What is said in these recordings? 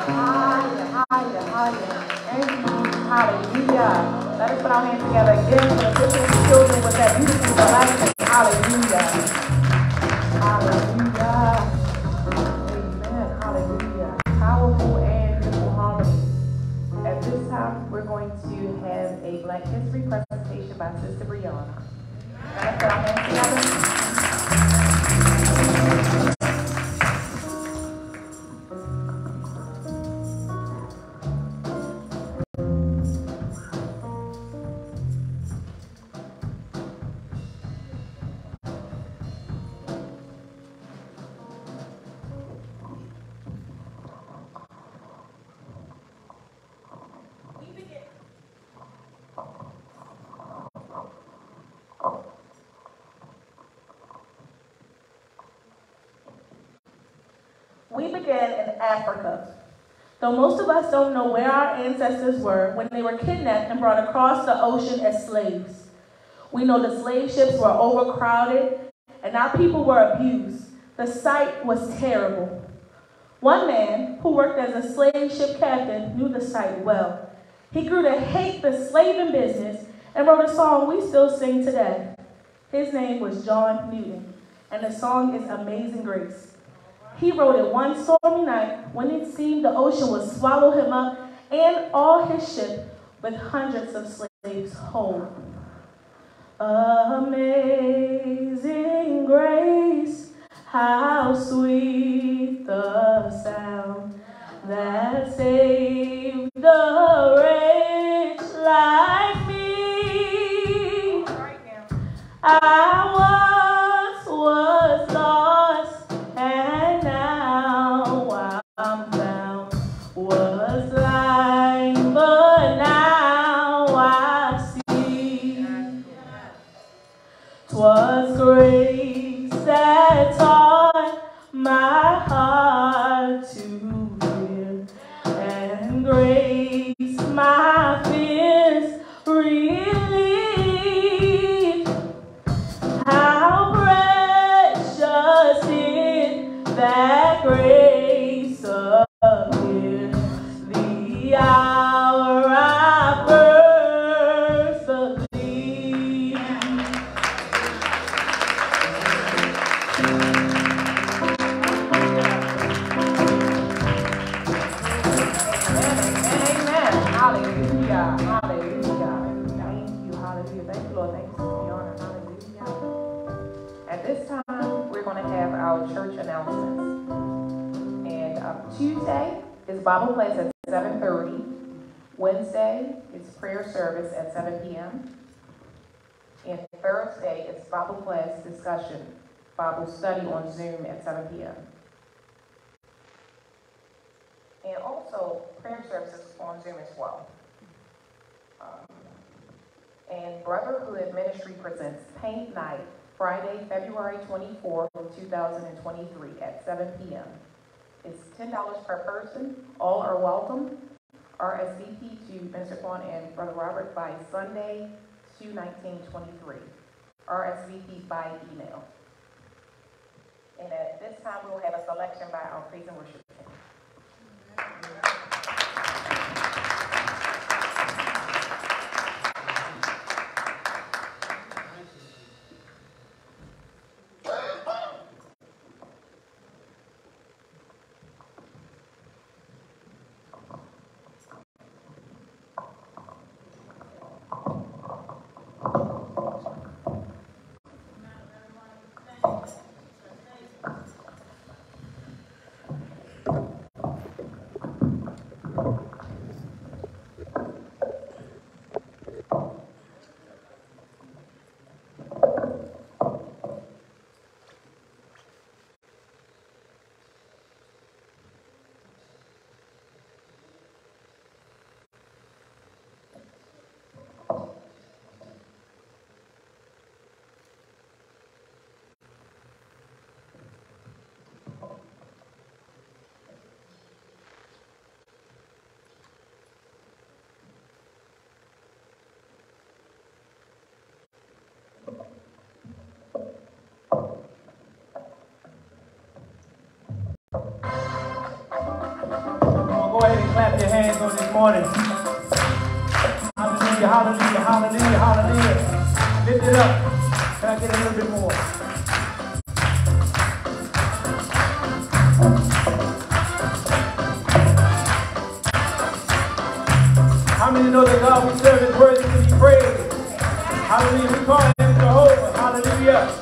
Higher, higher, higher. Thank you. Hallelujah. Let us put our hands together again for the Christian children with that beautiful delight. Hallelujah. Hallelujah. Amen. Hallelujah. Powerful and beautiful harmony. At this time, we're going to have a Black History presentation by Sister Brianna. Let us put our hands together. We begin in Africa. Though most of us don't know where our ancestors were when they were kidnapped and brought across the ocean as slaves. We know the slave ships were overcrowded and our people were abused. The sight was terrible. One man who worked as a slave ship captain knew the sight well. He grew to hate the slaving business and wrote a song we still sing today. His name was John Newton, and the song is Amazing Grace. He wrote it one stormy night when it seemed the ocean would swallow him up and all his ship with hundreds of slaves whole. Amazing grace, how sweet the sound that saved the wretch like me. I once was lost and now I'm found. Was blind but now I see. 'Twas grace that taught my heart to fear, and grace my fears relieved. How precious is that grace appeared, the hour I first believed. Amen. Hallelujah. Hallelujah. Thank you. Hallelujah. Thank you, Lord. Thank you, Sister Fiona. Hallelujah. At this time, we're going to have our church announcements. And Tuesday is Bible class at 7:30. Wednesday is prayer service at 7 p.m. And Thursday is Bible class discussion, Bible study on Zoom at 7 p.m. And also prayer services on Zoom as well. And Brotherhood Ministry presents Paint Night, Friday, February 24th, 2023 at 7 p.m. It's $10 per person. All are welcome. RSVP to Minister Quan and Brother Robert by Sunday, 2/19/23. RSVP by email. And at this time, we will have a selection by our praise and worship team. go ahead and clap your hands on this morning. Hallelujah, hallelujah, hallelujah, hallelujah. Lift it up. Can I get a little bit more? How many know that God we serve is worthy to be praised? Hallelujah. We call him Jehovah. Hallelujah.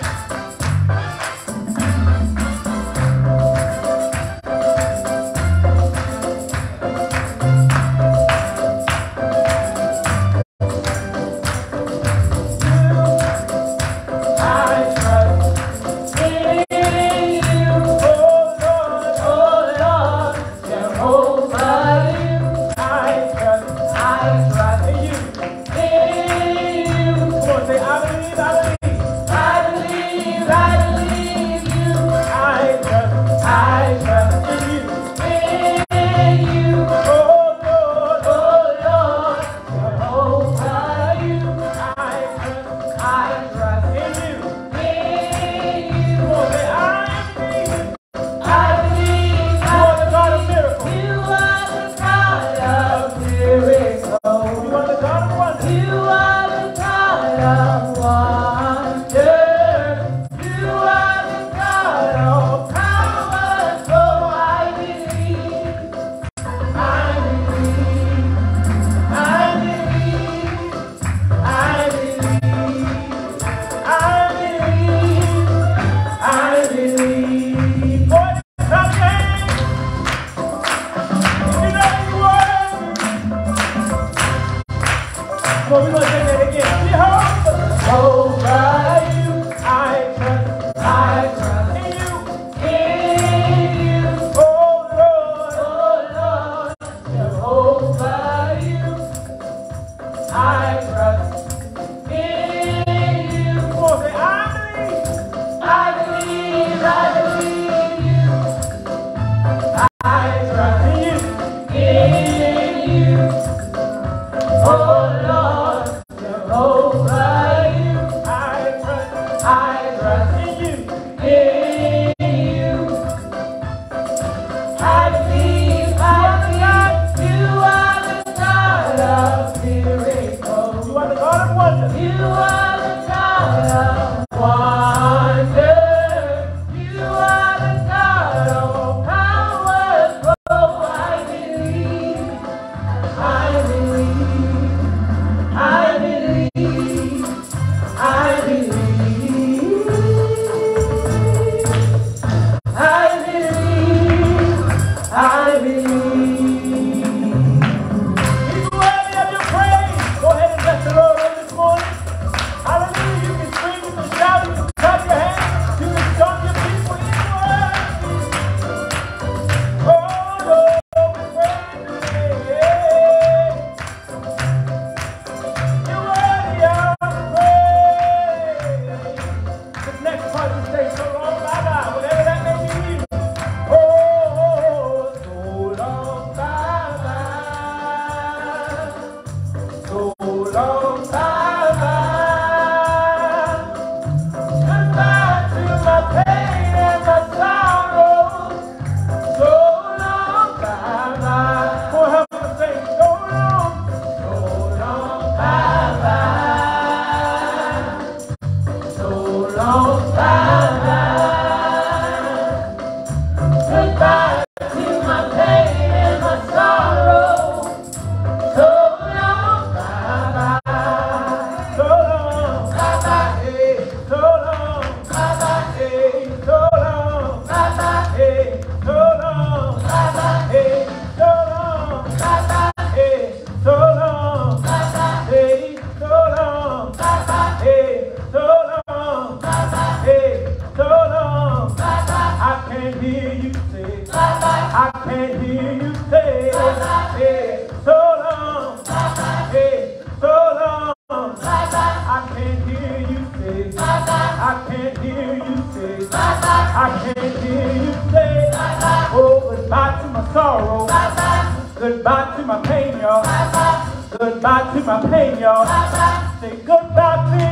Goodbye to my pain, y'all. Goodbye to my pain, y'all. Say goodbye to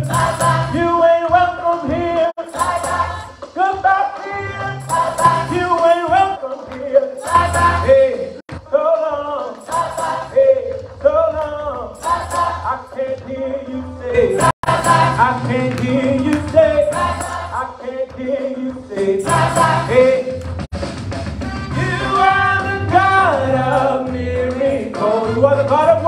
you. You ain't welcome here. Goodbye to you. You ain't welcome here. Hey, so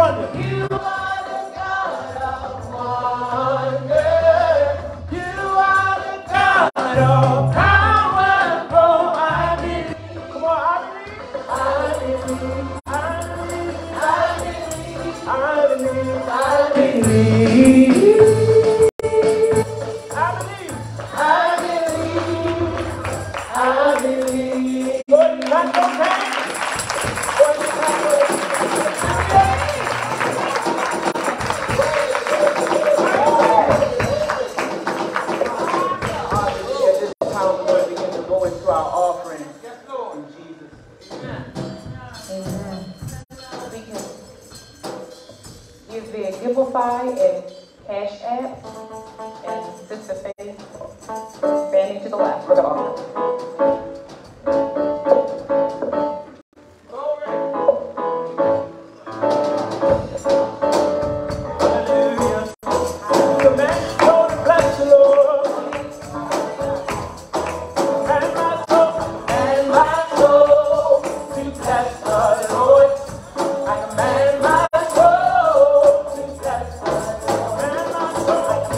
wonder. You are the God of wonder. You are the God of power. Oh, I believe. Come on, I believe. I believe. I believe. I believe. I believe. I believe. I believe. I believe. I believe. Lord, you got no pain. Lord, you got no Hallelujah. At this time, we're going to begin to go into our offering. Yes, Lord. In Jesus. Amen. We can use the Giveify and Cash App, and Sister Faith standing to the left for the offering. Hallelujah. The man told to bless the Lord. And my soul to bless the Lord. I command my soul to bless the Lord. And my soul to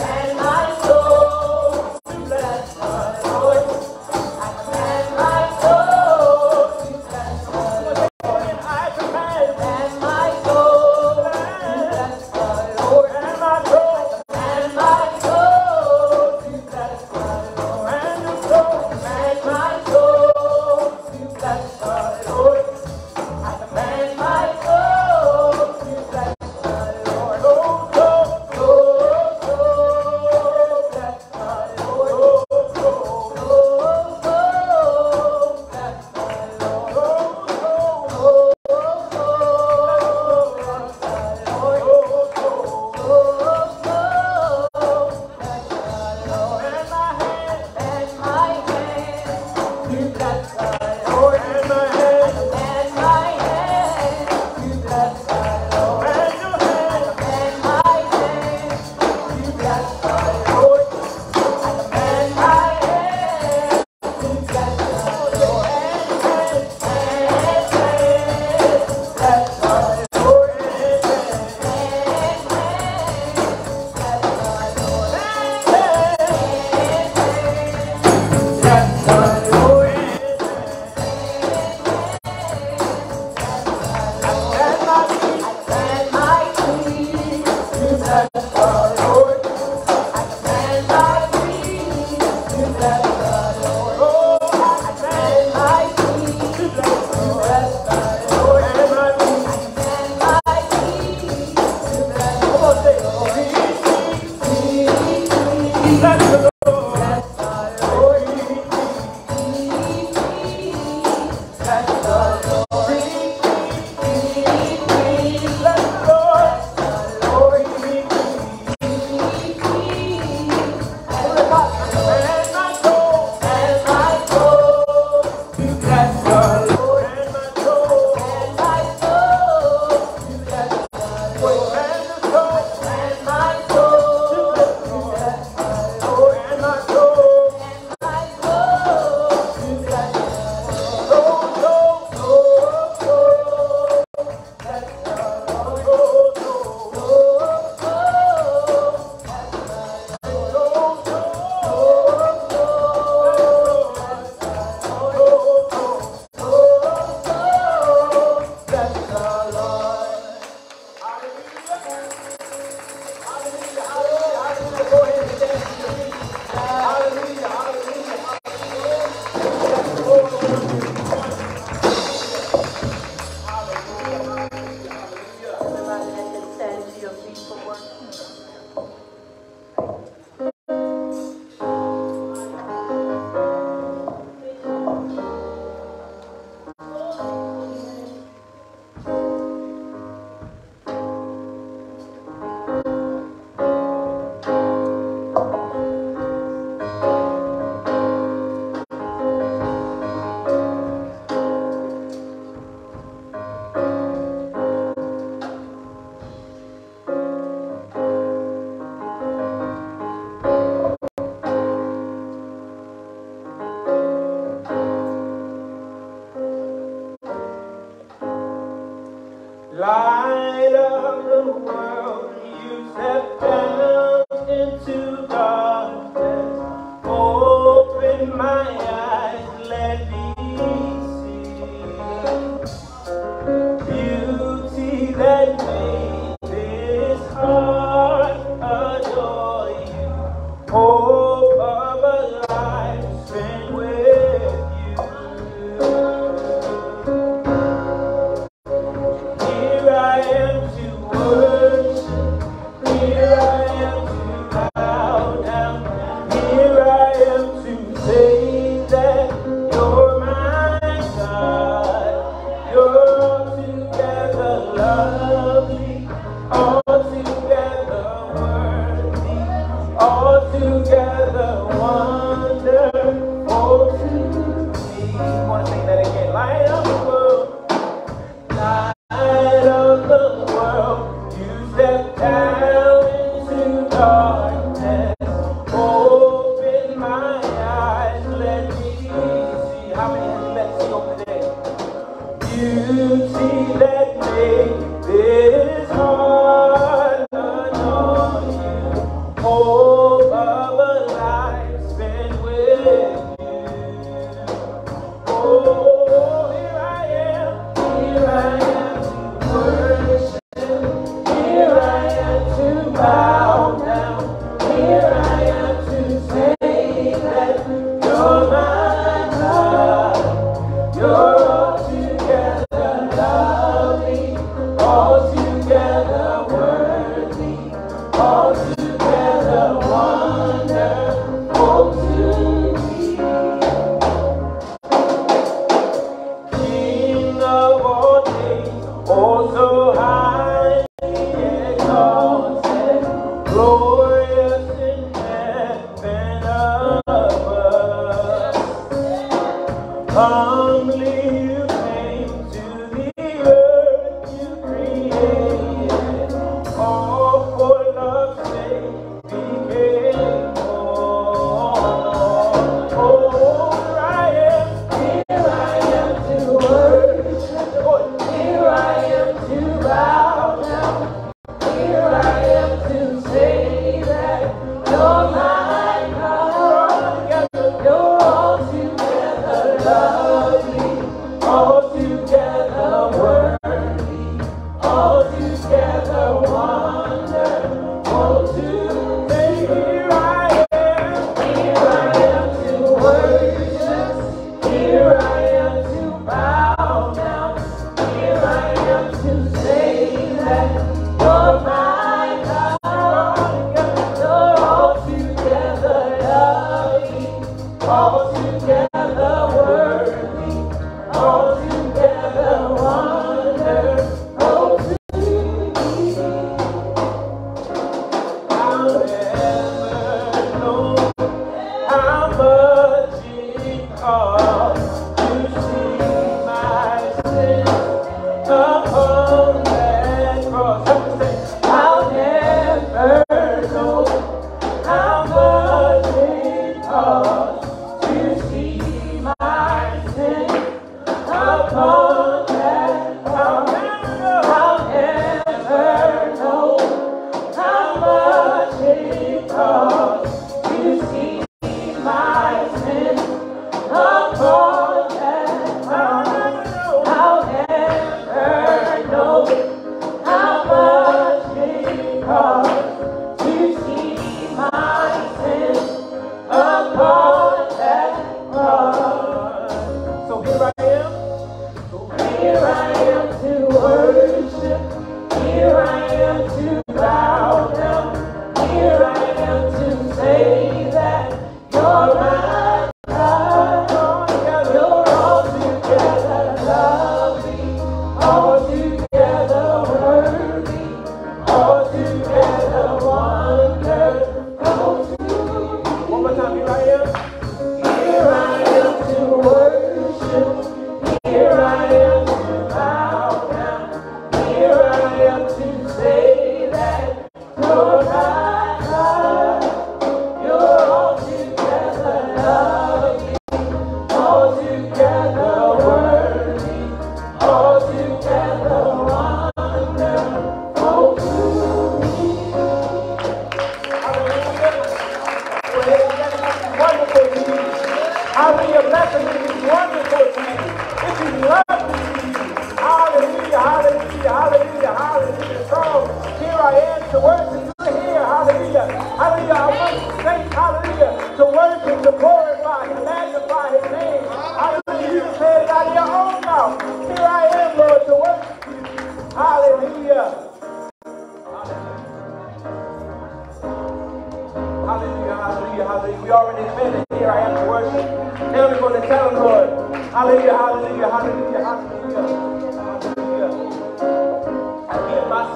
bless the Lord. I command my soul to bless the Lord. And I command my soul to bless the Lord. And my soul and my soul to bless the Lord. And your soul and my soul to bless the Lord. I command my soul to bless the Lord. Oh, soul, bless the Lord. Oh, bless the Light up of the world, you stepped down into darkness. Open my eyes, let me see beauty that made this heart adore you. Hope of a life spent with you. Here I am to worship. Here I am to bow down. Here I am to say that you're my God. You're altogether lovely, altogether worthy, altogether wonderful to me. I want to sing that again. Light of the world, light of the world, you step down into darkness. Open my eyes, let me see. How many have you let see over today? Beauty that made this heart adore you. Hope of a life spent with you. Oh, here I am to worship. Here I am to bow down. Here I am to say that you're my God. You're altogether lovely, altogether worthy, altogether wonderful to me. King of all days, oh so highly exalted, glorious in heaven above. Humbly you came to the earth you created, all for love's sake became born. Oh, here I am to worship. Here I am to bow down. Here I am to say that you're my God. You're altogether lovely, altogether worthy, altogether wonderful to me. Here I am to worship. Here I am to bow down. Here I am to say that you're my God. You're altogether lovely, altogether worthy, altogether wonderful to me. I'll never know how much it costs to see my sin upon that cross. I'll never know how much it costs to see my sin upon that cross. I'll never know how much it costs to see my sin upon that cross. I'll never know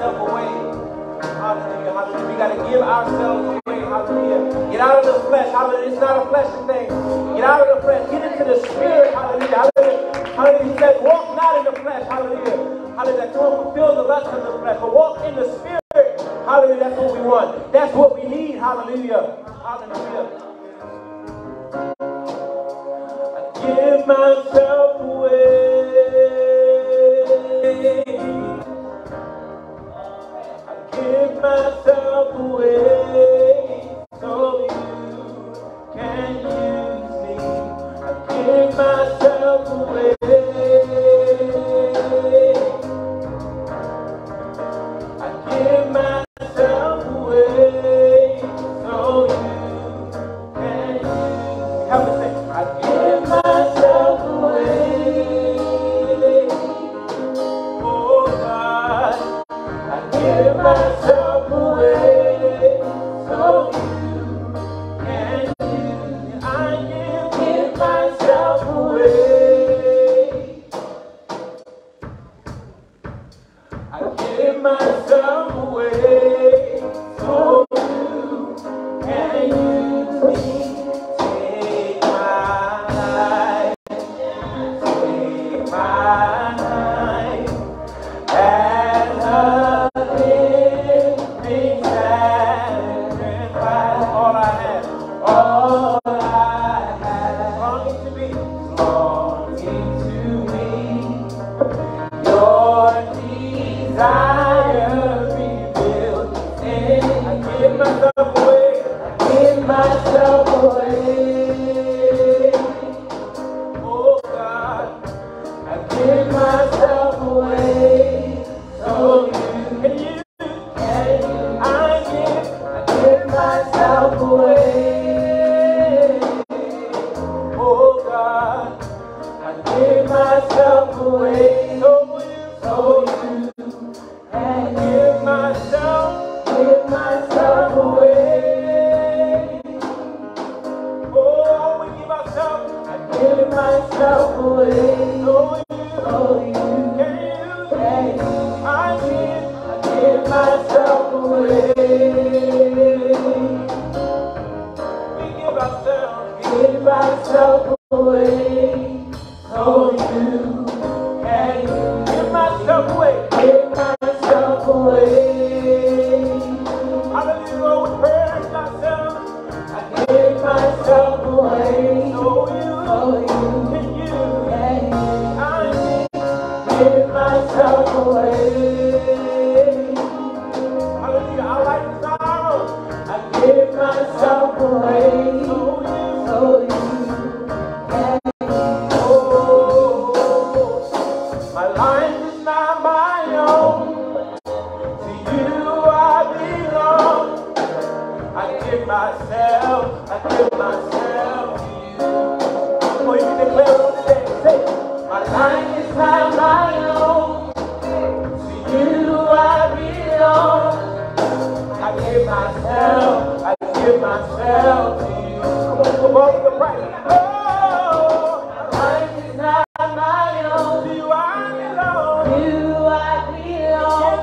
ourselves away. Hallelujah, hallelujah. We got to give ourselves away. Hallelujah. Get out of the flesh. Hallelujah. It's not a fleshly thing. Get out of the flesh. Get into the spirit. Hallelujah. Hallelujah. Hallelujah. He said, walk not in the flesh. Hallelujah. Hallelujah. Don't fulfill the lust of the flesh, but walk in the spirit. Hallelujah. That's what we want. That's what we need. Hallelujah. Hallelujah. I give myself away. Give myself away so you can use me. I give myself away. I give myself away so you can use me. Help me sing. I give myself away. Oh God. I give myself away so you can use me. I give myself away. I give myself away so you can use me. Take my life, take my life as a living sacrifice. All I have, longing to be your desire revealed in. I give myself away. I give myself away. Oh God, I give myself away. So you can use, I give myself away. Oh God, I give myself away. So you can give myself away. Oh, we give ourselves. I give myself away. So you can use. I give myself away. We give ourselves away. So you can give myself away. Give myself away. Hallelujah, we praise ourselves. I give myself away. So you can use. I give myself away. Hallelujah, I like sorrow. I give myself away. So you can. Oh, my life is not my own. To you I belong. I give myself to you. Oh, you can declare it on the day. Say, my life is not my own. To you I belong. I give myself to you. Come on, come on, the price. Oh, my life is not my own. To you I belong. To you I belong.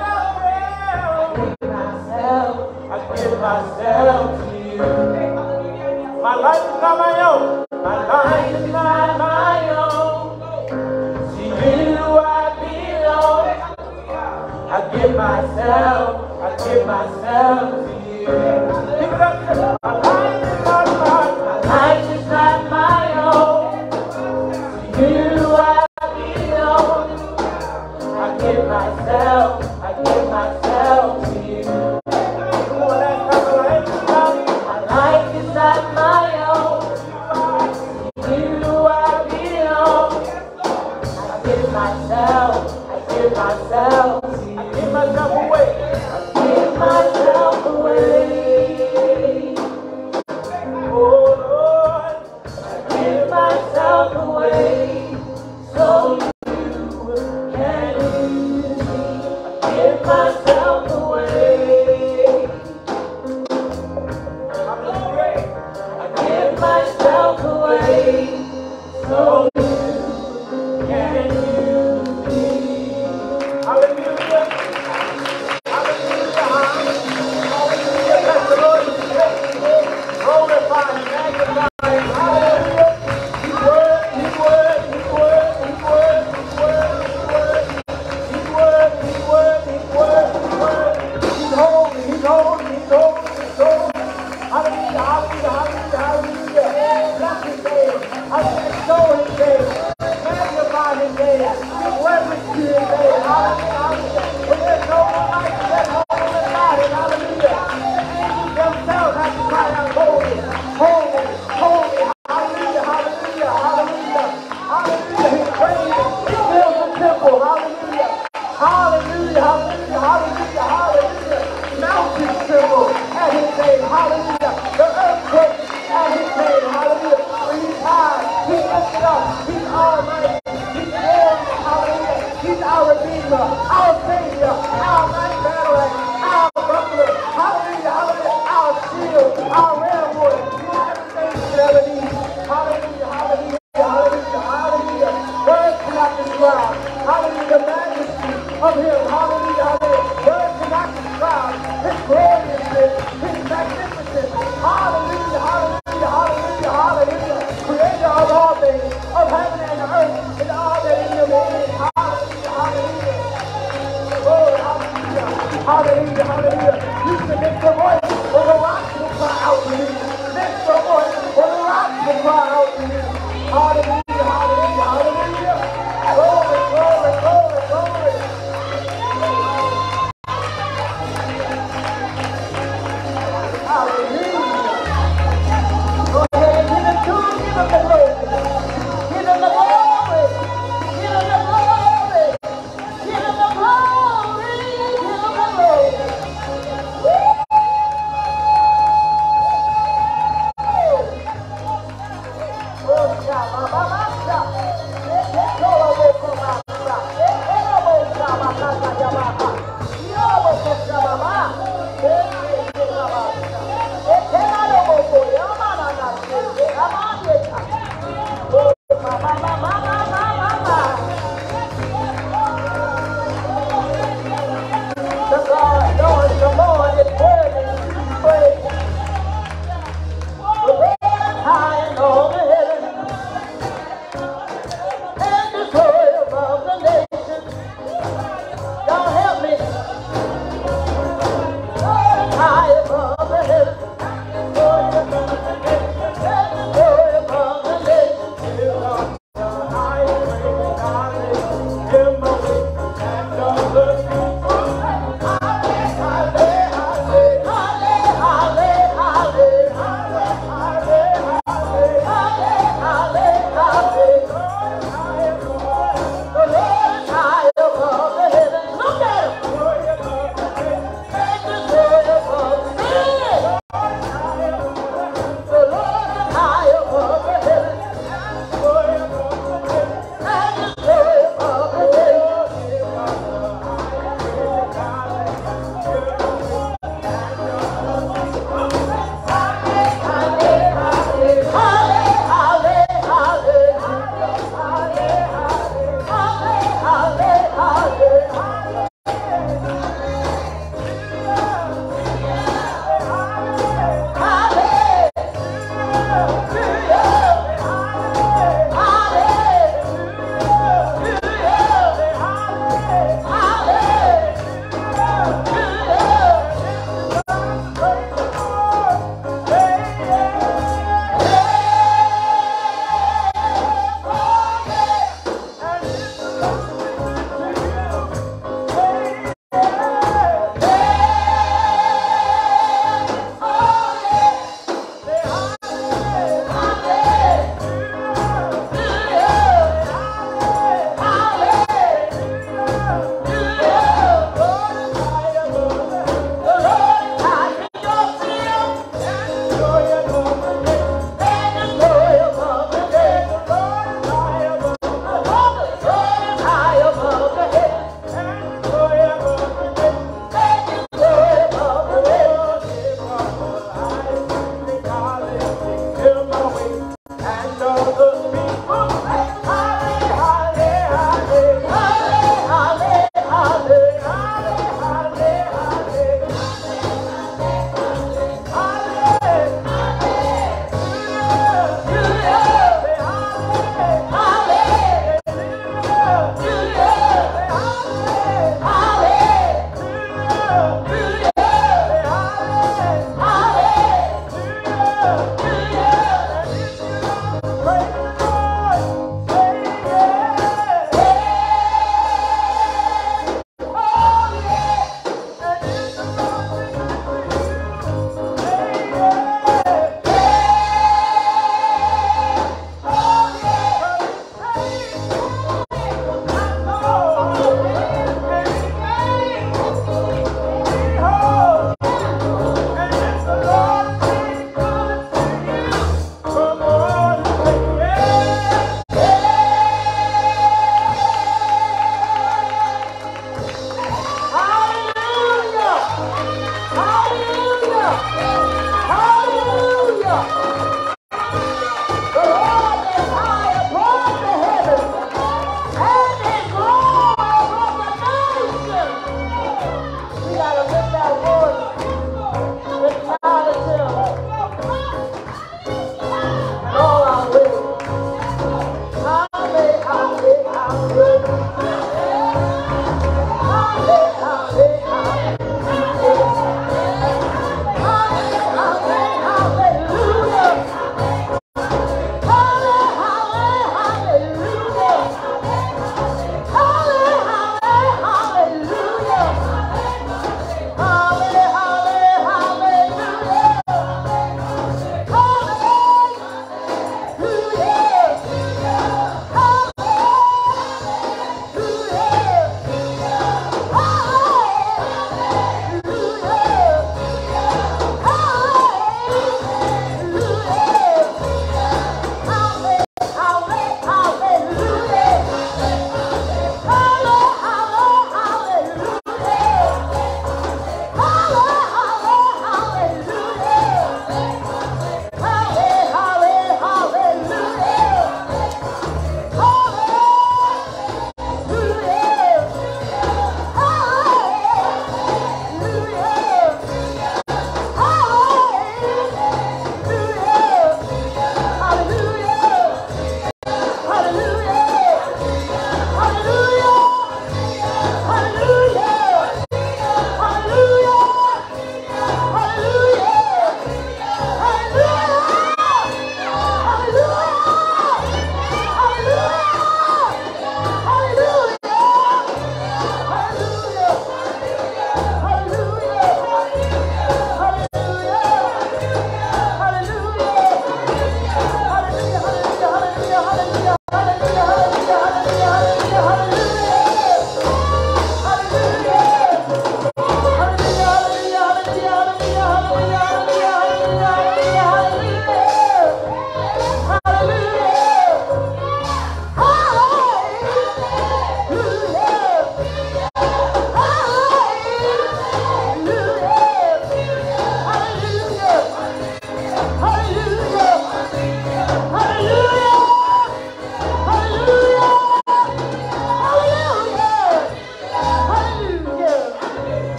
I give myself to you. My life is not my own. My life is not my own. To you I belong. I give myself to you. Pick it up. My life is not mine. My life is not my own. To you I belong. I give myself to you. Come on, that's not my life. My life is not my own. To you I belong. I give myself to you. I give myself away. I give myself away. Oh Lord, I give myself away. So you can use me. I give myself away. I give myself away. So you can use me. Hallelujah. Hallelujah, hallelujah, hallelujah, hallelujah. Mountains tremble at his name. Hallelujah. The earth quakes at his name. Hallelujah. For he's high. He's lifted up. He's almighty. He's glorious. Hallelujah. He's our Redeemer, our Savior, our mighty battle axe, our buckler. Hallelujah, hallelujah. Our shield, our railroad. He's everything you could ever need. Hallelujah, hallelujah, hallelujah, hallelujah. Words cannot describe. Hallelujah, the majesty of him. Hallelujah, hallelujah. Words cannot describe his gloriousness, his magnificence. Hallelujah, hallelujah, hallelujah, hallelujah. Creator of all things, of heaven and earth, and all that in them is. Hallelujah, hallelujah. Oh, hallelujah, hallelujah, hallelujah. You can lift your voice, or the rocks will cry out to you. Lift your voice, or the rocks will cry out to you. Hallelujah, hallelujah, hallelujah. Glory, glory, glory, glory.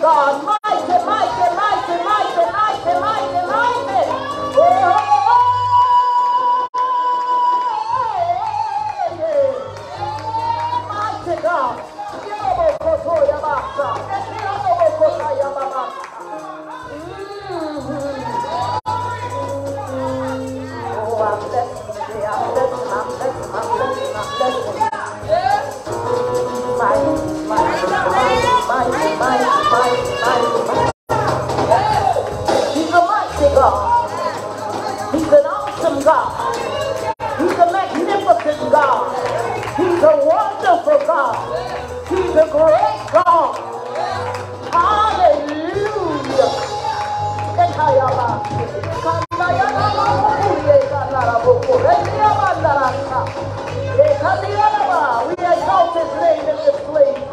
God. Mighty, mighty, mighty, mighty, mighty, mighty, mighty. Oh, mighty God. Oh, I'm blessed today. I'm blessed. I'm blessed. I'm blessed. I'm blessed. Mighty, mighty, mighty, mighty, mighty, mighty. He's a mighty God. He's an awesome God. He's a magnificent God. He's a wonderful God. He's a great God. Hallelujah. We exalt his name in this place.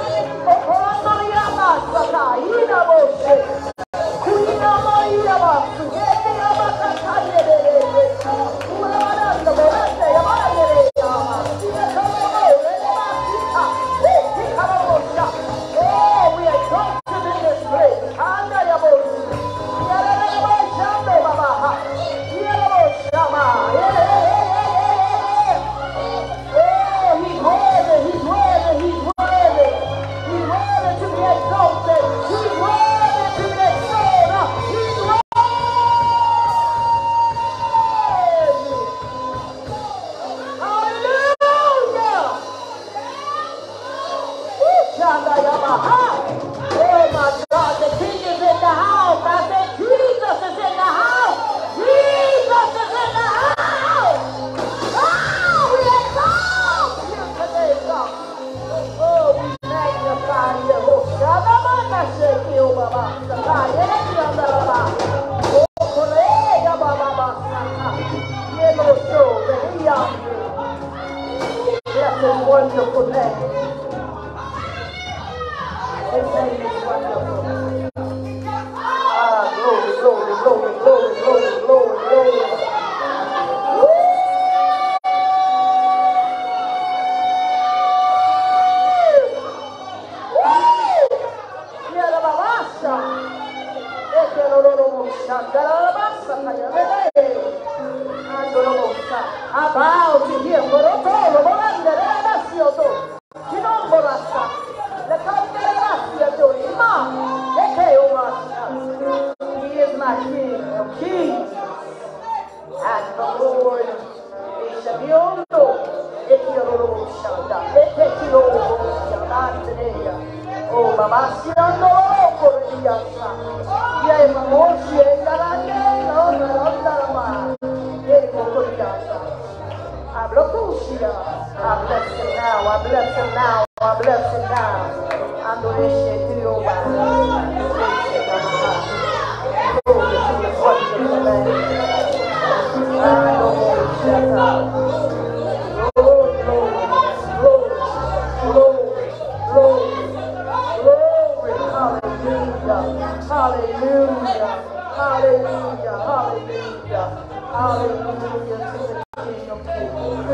Wonderful name. His name is wonderful. Glory, glory, glory, glory, glory, glory, glory. I bow to him. He is my King of kings and the Lord. Oh, Baba, I bless him now. I bless him now. I bless him now. I'm going to share to your wife. Glory to the wonderful name. I know what to share out. Glory, glory, glory, glory, glory, glory. Hallelujah. Hallelujah. Hallelujah. Hallelujah. Hallelujah to the King of Kings.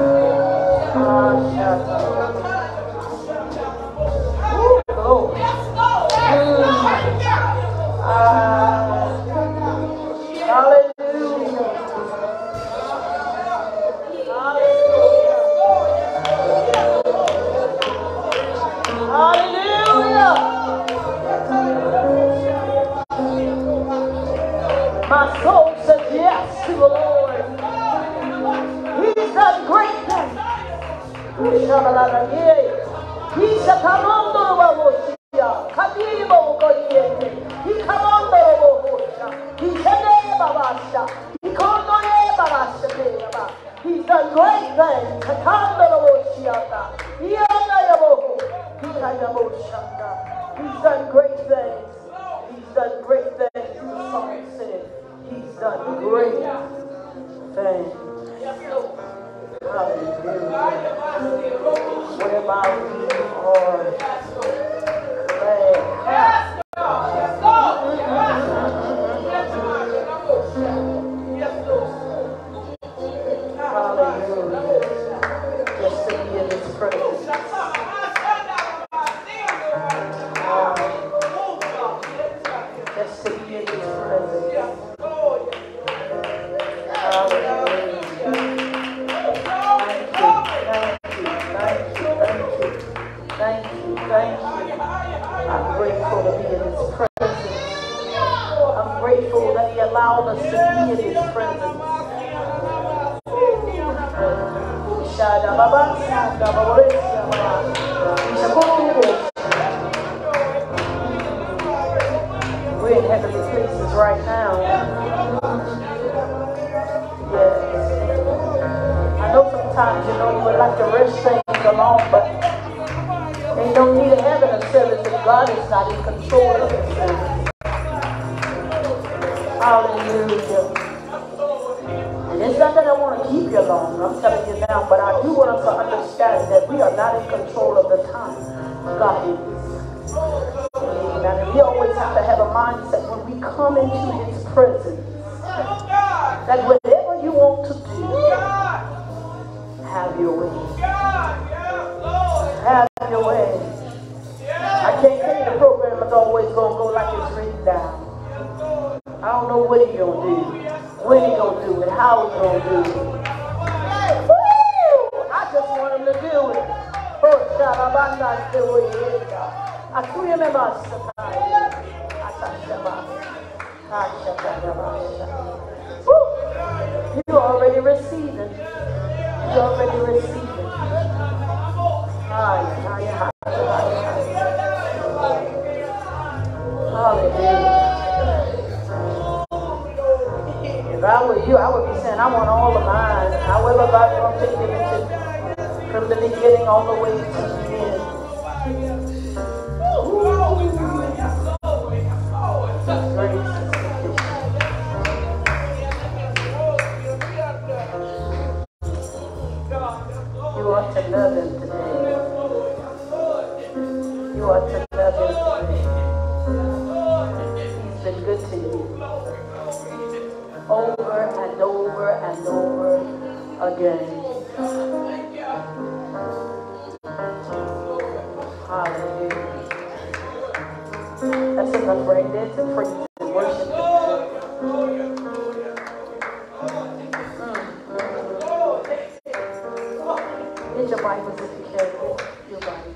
My soul says yes to the Lord. He's done great things. He's a commando of Moshia. Kadibo Godiete. He commando of Moshia. He's a Nebabasha. He called on Nebabasha. He's done great things. Commando of Moshia. He's done great things. He's done great things. The song said, he's done great things. Hallelujah. What about you, Lord? allowed us to be in His presence. We're in heavenly places right now. Yes. I know sometimes, you would like to rush things along, but ain't no need of having a service if God is not in control of the service. Hallelujah. And it's not that I want to keep you long, I'm telling you now, but I do want us to understand that we are not in control of the time. God is. Amen. And we always have to have a mindset when we come into His presence that whatever you want to do, have your way. Have your way. I can't tell you the program is always going to go like it's written down. I don't know what He's going to do, when He's going to do it, how He's going to do it. Woo! I just want Him to do it. Oh, Shalabanda, still where He is, God. I feel Him in my you already received it. You already received it. Hallelujah. If I were you, I would be saying, I want all of mine. However God wants to take me from the beginning all the way to the end. You ought to love Him today. You ought to love Him today. He's been good to you. Over and over and over again. Hallelujah. That's enough right there to praise and worship Him. Get your Bibles if you can. Get your Bibles.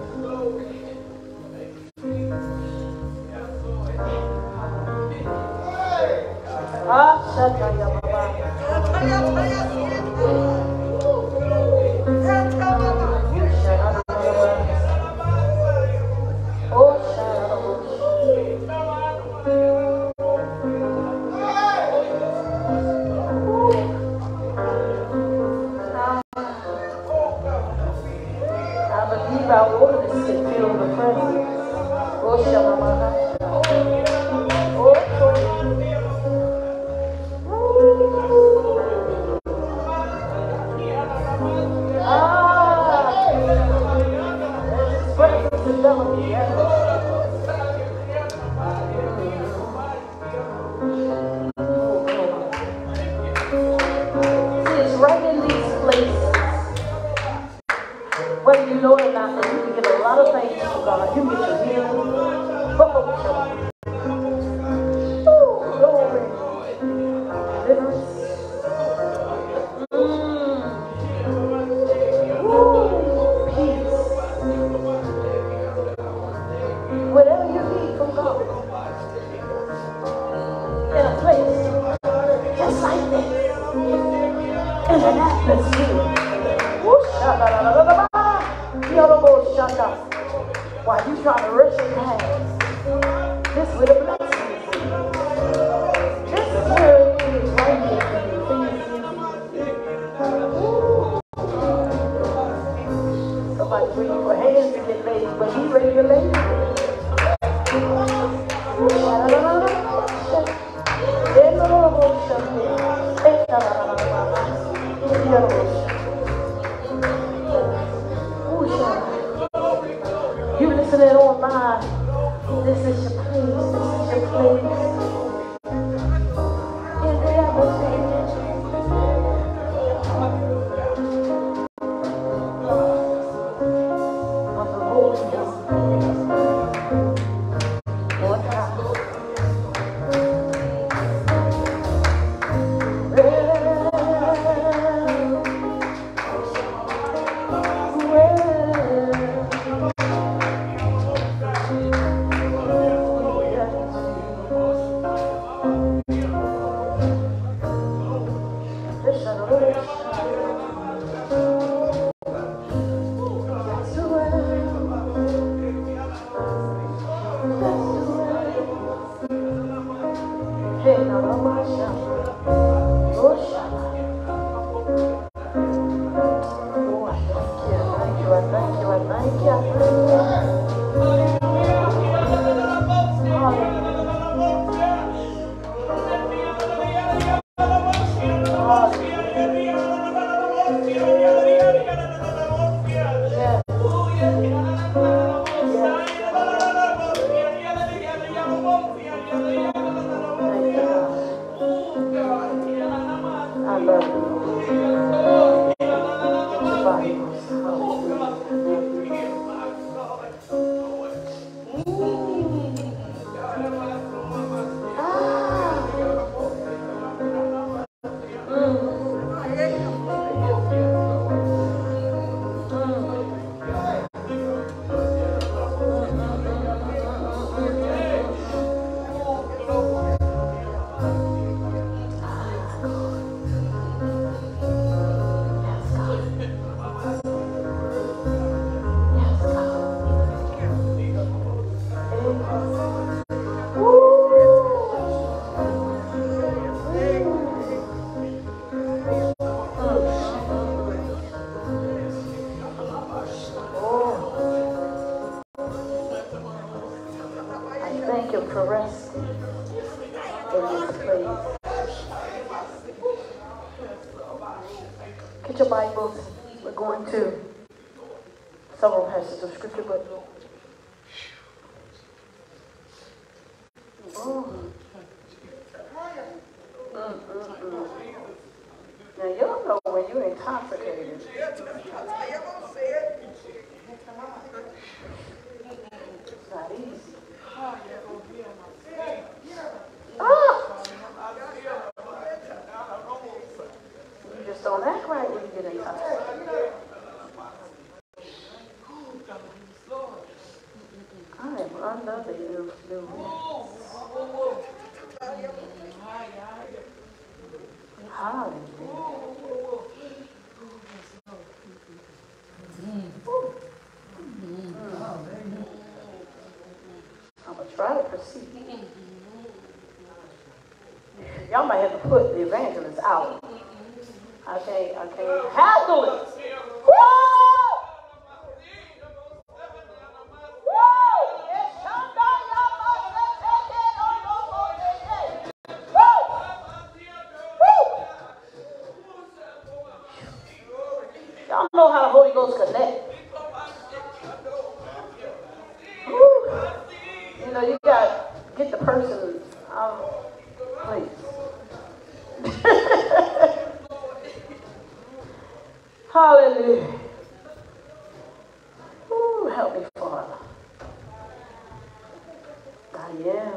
Our wilderness can feel the presence. Oh, Shamamaha. Oh, there's His presence developing. See, it's right in these places. Whether you know it or not, that you can get a lot of things from God. You get your healing. Oh, glory. Deliverance. Peace. Whatever you need from God. In a place just like this. In an atmosphere. While you trying to rush it past, this is where the blessing is. This is where it is right here for you. Somebody waiting for hands to get laid, but He's ready to lay. You listening online, this is your place, this is your thank Him for resting in this place. Get your Bibles. We're going to several passages of Scripture, but now you don't know when you're intoxicated. It's not easy. You just don't act right when you get intoxicated. I am under the influence. Hallelujah. I'm going to try to proceed. Y'all might have to put the evangelist out. I can't handle it. Y'all know how the Holy Ghost connect. Woo. You know, you got to get the person please. Hallelujah. Ooh, help me, Father. I am.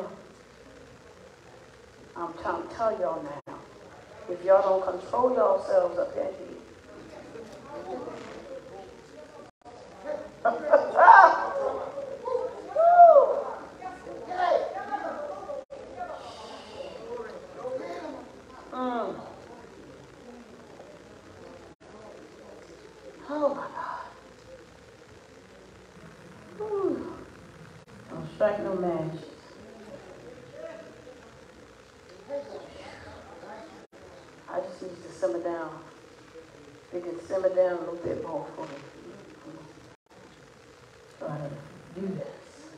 I'm trying to tell y'all now. If y'all don't control yourselves up here, oh my God. Don't strike no matches. I just need to simmer down. We can simmer down a little bit more for me. Try to do this.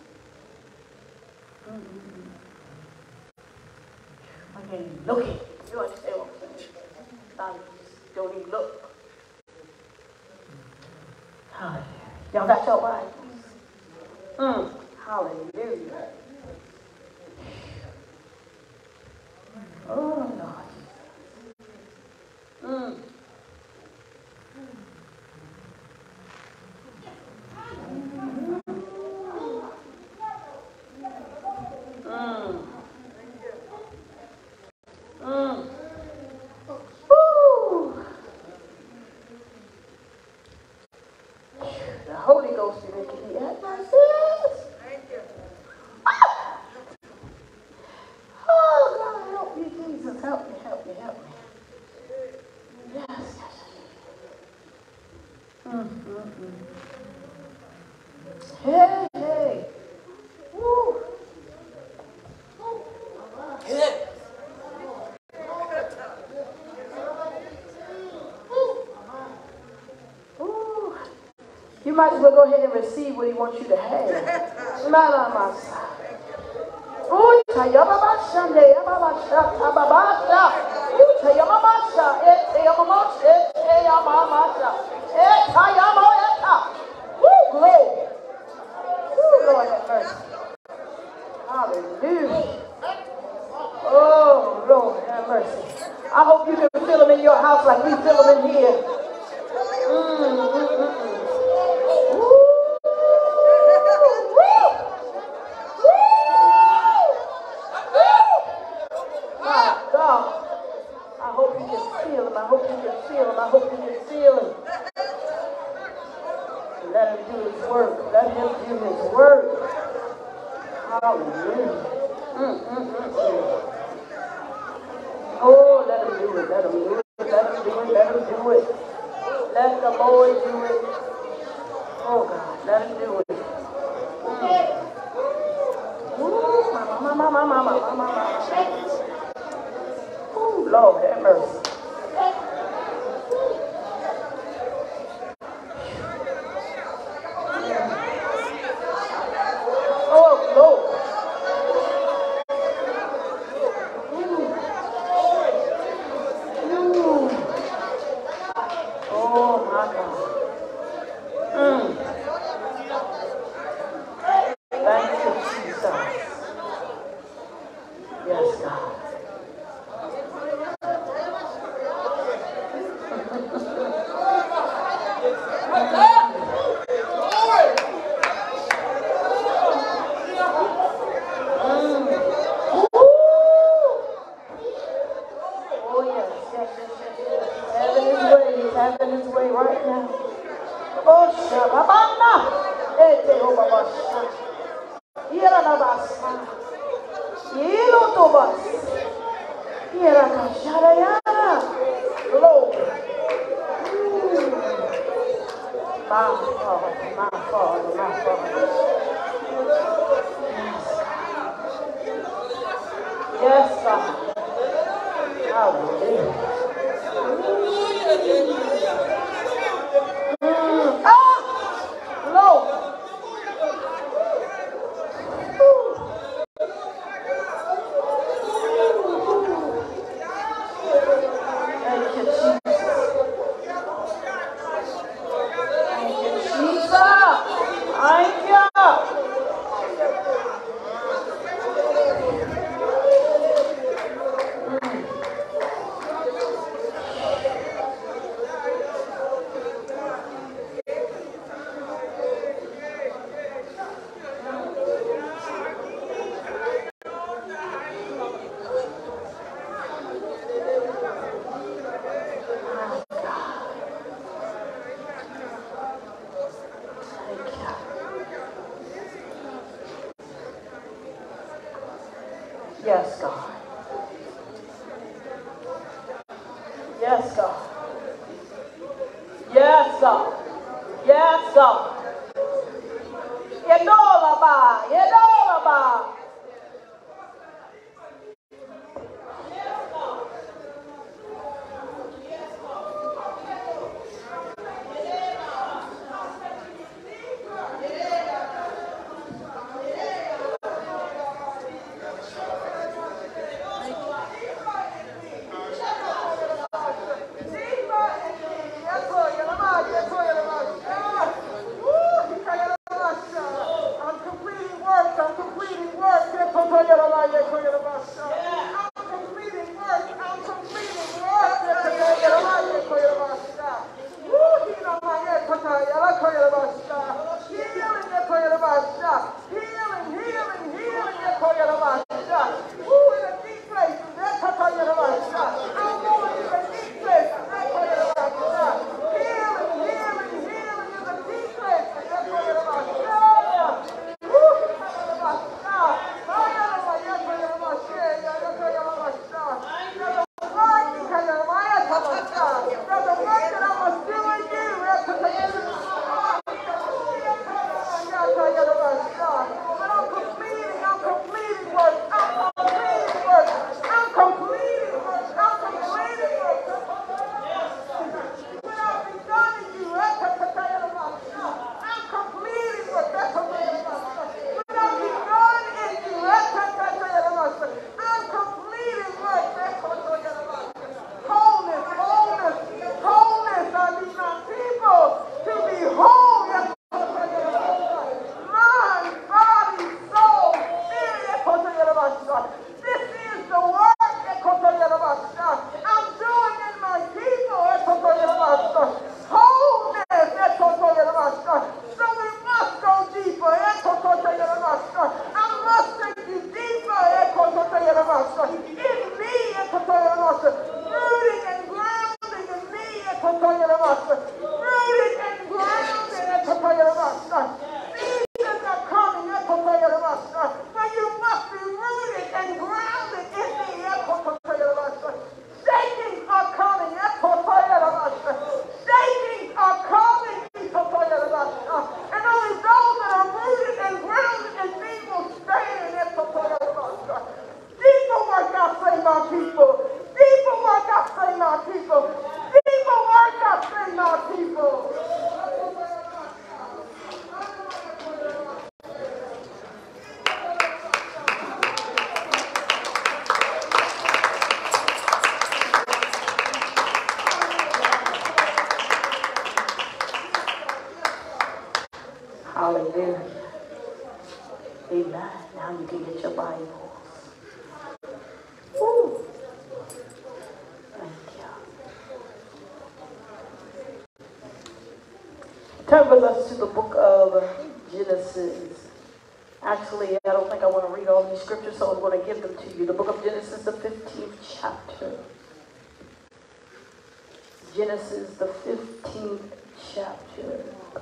I can't even look at it. You understand what I'm saying? Don't even look. Hallelujah. Y'all got your Bibles? Hallelujah. Oh, Lord. The Holy Ghost is making me act like this. Thank you. Oh, God, help me, Jesus. Help me, help me, help me. Yes, yes. Hey. Woo. Yeah. You might as well go ahead and receive what He wants you to have. Not on my side. Oh, glory. Lord have mercy. Hallelujah. Oh, Lord have mercy. I hope you can feel them in your house like we feel them in here. My God. I hope you can feel him. I hope you can feel him. I hope you can feel him. Let him do his work. Let him do his work. Hallelujah. Oh, let him do it. Let him do it. Let him do it. Let him do it. Let the Lord do it. Oh, God. Let him do it. Oh, Lord, have mercy. Oh, Lord. God. Oh, yes, yes, yes, yes, yes. He's having his way right now. Oh, Shababana. Ete Obabasha. Yeranabasa. Yelotobas. Yerakasharayana. Glory. My Father, my Father, my Father. Yes, God. Hallelujah. Lord. Thank you, Jesus. Thank you, Jesus. Thank you. Yes, God. Yes, God. Yes, God. Yes, God. Yedolaba. Yedolaba. I'm completing work. Turn with us to the book of Genesis. Actually, I don't think I want to read all these scriptures, so I'm going to give them to you. The book of Genesis, the 15th chapter. Genesis, the 15th chapter.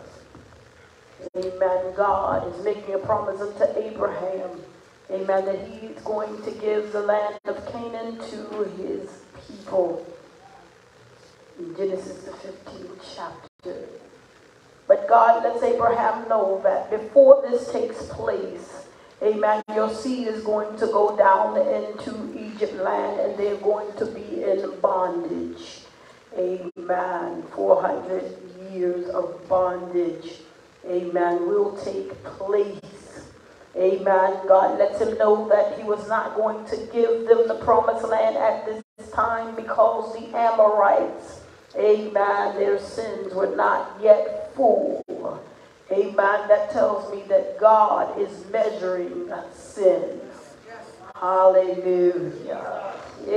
Amen. God is making a promise unto Abraham. Amen. That he is going to give the land of Canaan to his people. In Genesis, the 15th chapter. But God lets Abraham know that before this takes place, amen, your seed is going to go down into Egypt land and they're going to be in bondage. Amen. 400 years of bondage, amen, will take place. Amen. God lets him know that he was not going to give them the promised land at this time because the Amorites, amen, their sins were not yet full. Amen. That tells me that God is measuring sin. Hallelujah.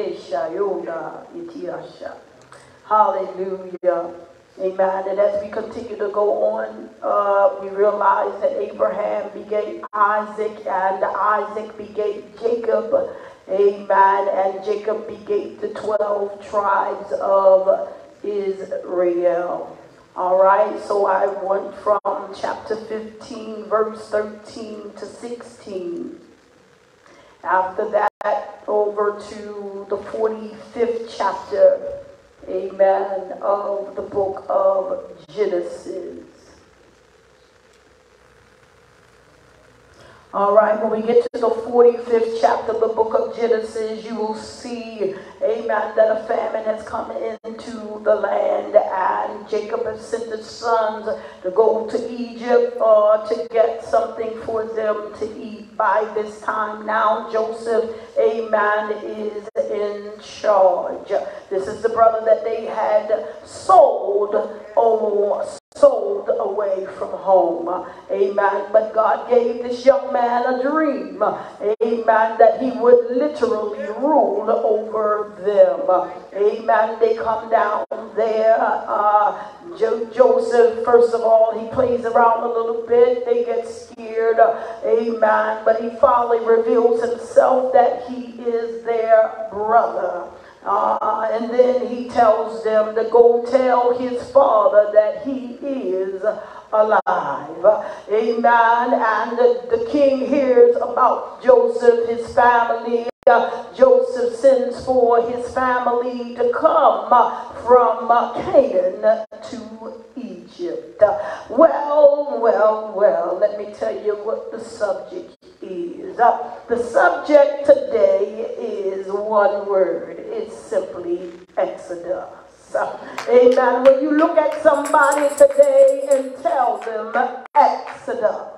Hallelujah. Amen. And as we continue to go on, we realize that Abraham begat Isaac, and Isaac begat Jacob. Amen. And Jacob begat the 12 tribes of Israel. All right. So I went from chapter 15, verse 13 to 16. After that, over to the 45th chapter, amen, of the book of Genesis. All right, when we get to the 45th chapter of the book of Genesis, you will see, amen, that a famine has come into the land, and Jacob has sent his sons to go to Egypt to get something for them to eat. By this time now, Joseph, amen, is in charge. This is the brother that they had sold away from home. Amen. But God gave this young man a dream. Amen. That he would literally rule over them. Amen. They come down there. Joseph, first of all, he plays around a little bit. They get scared. Amen. But he finally reveals himself that he is their brother. And then he tells them to go tell his father that he is alive. Amen. And the king hears about Joseph, his family. Joseph sends for his family to come from Canaan to Egypt. Well, let me tell you what the subject is. The subject today is one word. It's simply Exodus. Amen. When you look at somebody today and tell them Exodus.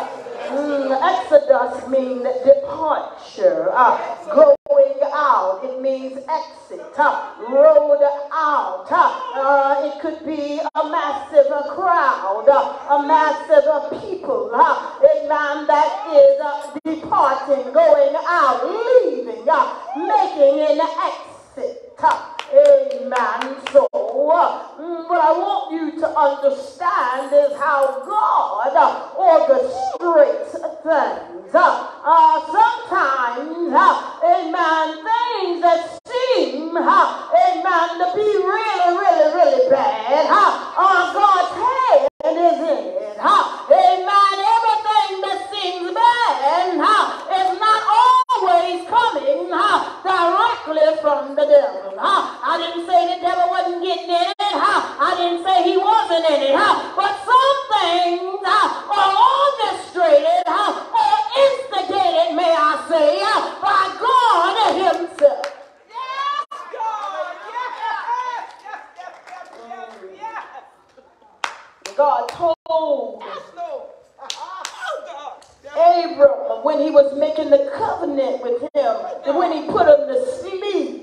Exodus means departure, going out. It means exit, road out. It could be a massive crowd, a massive people, amen, that is departing, going out, leaving, making an exit. Amen. So, what I want you to understand is how God orchestrates things. Sometimes, amen, things that seem, amen, to be really bad, God's hand is in it. Amen. Everything that seems bad is not always coming directly from the devil. I didn't say the devil wasn't getting in it. I didn't say he wasn't in it. But some things are orchestrated or instigated, may I say, by God himself. Yes, God. Yes. God told Abram when he was making the covenant with him, and when he put him to sleep.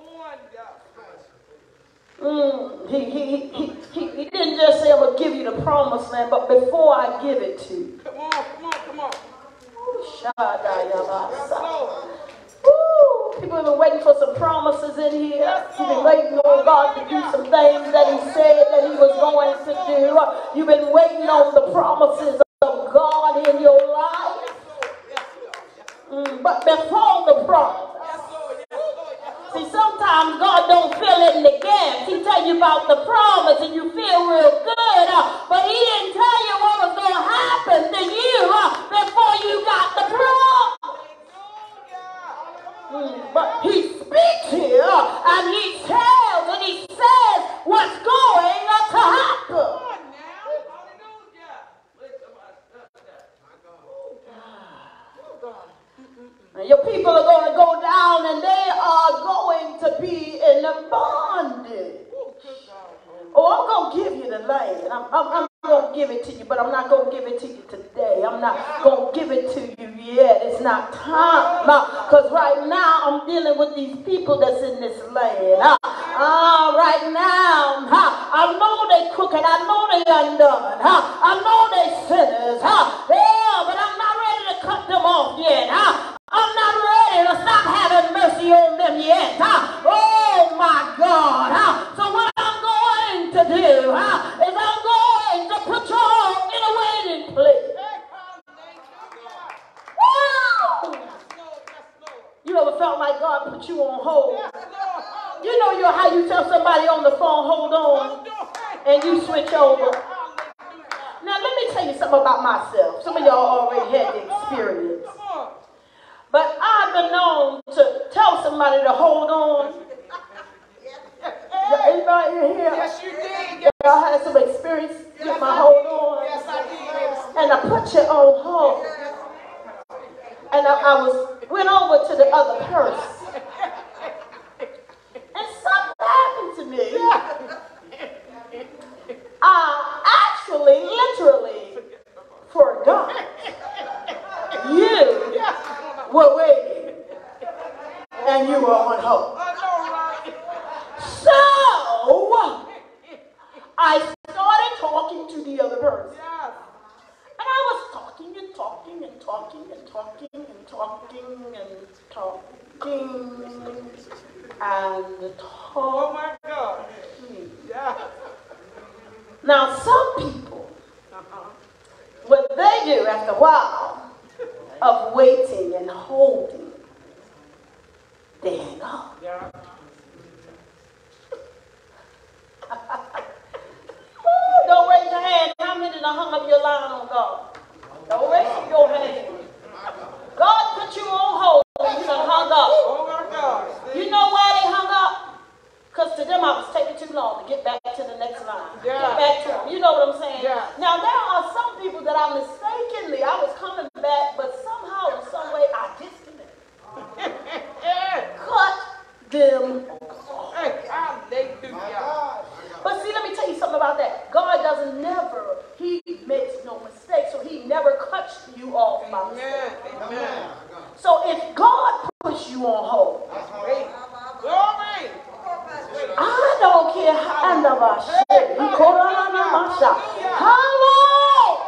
He didn't just say, I'm going to give you the promised land, but before I give it to you. Come on. People people have been waiting for some promises in here. You've been waiting on God to do some things that he said that he was going to do. You've been waiting on the promises of God in your life. But before the promise, see, sometimes God don't fill in the gaps. He tell you about the promise and you feel real good, but he didn't tell you what was going to happen to you before you got the promise. But he speaks here and he tells and he says what's going to happen. And your people are going to go down and they are going to be in bondage. Oh, I'm going to give you the land. I'm going to give it to you, but I'm not going to give it to you today. I'm not going to give it to you yet. It's not time. Because right now I'm dealing with these people that's in this land. Right now, I know they crooked. I know they undone. I know they sinners. Yeah, but I'm not ready to cut them off yet. I'm not ready to stop having mercy on them yet. Oh my God. So what I'm going to do is I'm going to put you all in a waiting place. Woo! You ever felt like God put you on hold? You know how you tell somebody on the phone, hold on, and you switch over. Now let me tell you something about myself. Some of y'all already had the experience. But I've been known to tell somebody to hold on. Anybody in here? Yes, you did. Y'all had some experience with my hold on. Yes, I did. And I put you on hold. And I went over to the other person. And something happened to me. I actually, literally, forgot you were waiting, and you were on hold. So, I started talking to the other person. And I was talking and talking and talking and talking and talking and talking and talking. Oh my God. Yeah. Now, some people, what they do after a while of waiting and holding, they hang up. Yeah. Don't raise your hand. How many done hung up your line on God? Don't raise your hand. God put you on hold and you done hung up. Oh my God. You know why they hung up? Because to them I was taking too long to get back to the next line. Yeah. Get back to them. You know what I'm saying? Yeah. Now there are some people that I mistakenly, I was coming back, but somehow in some way I disconnected. Cut them off. Hallelujah. But see, let me tell you something about that. God doesn't never, he makes no mistakes, so he never cuts you off by mistake. Amen. So if God puts you on hold, Glory. I don't care how long.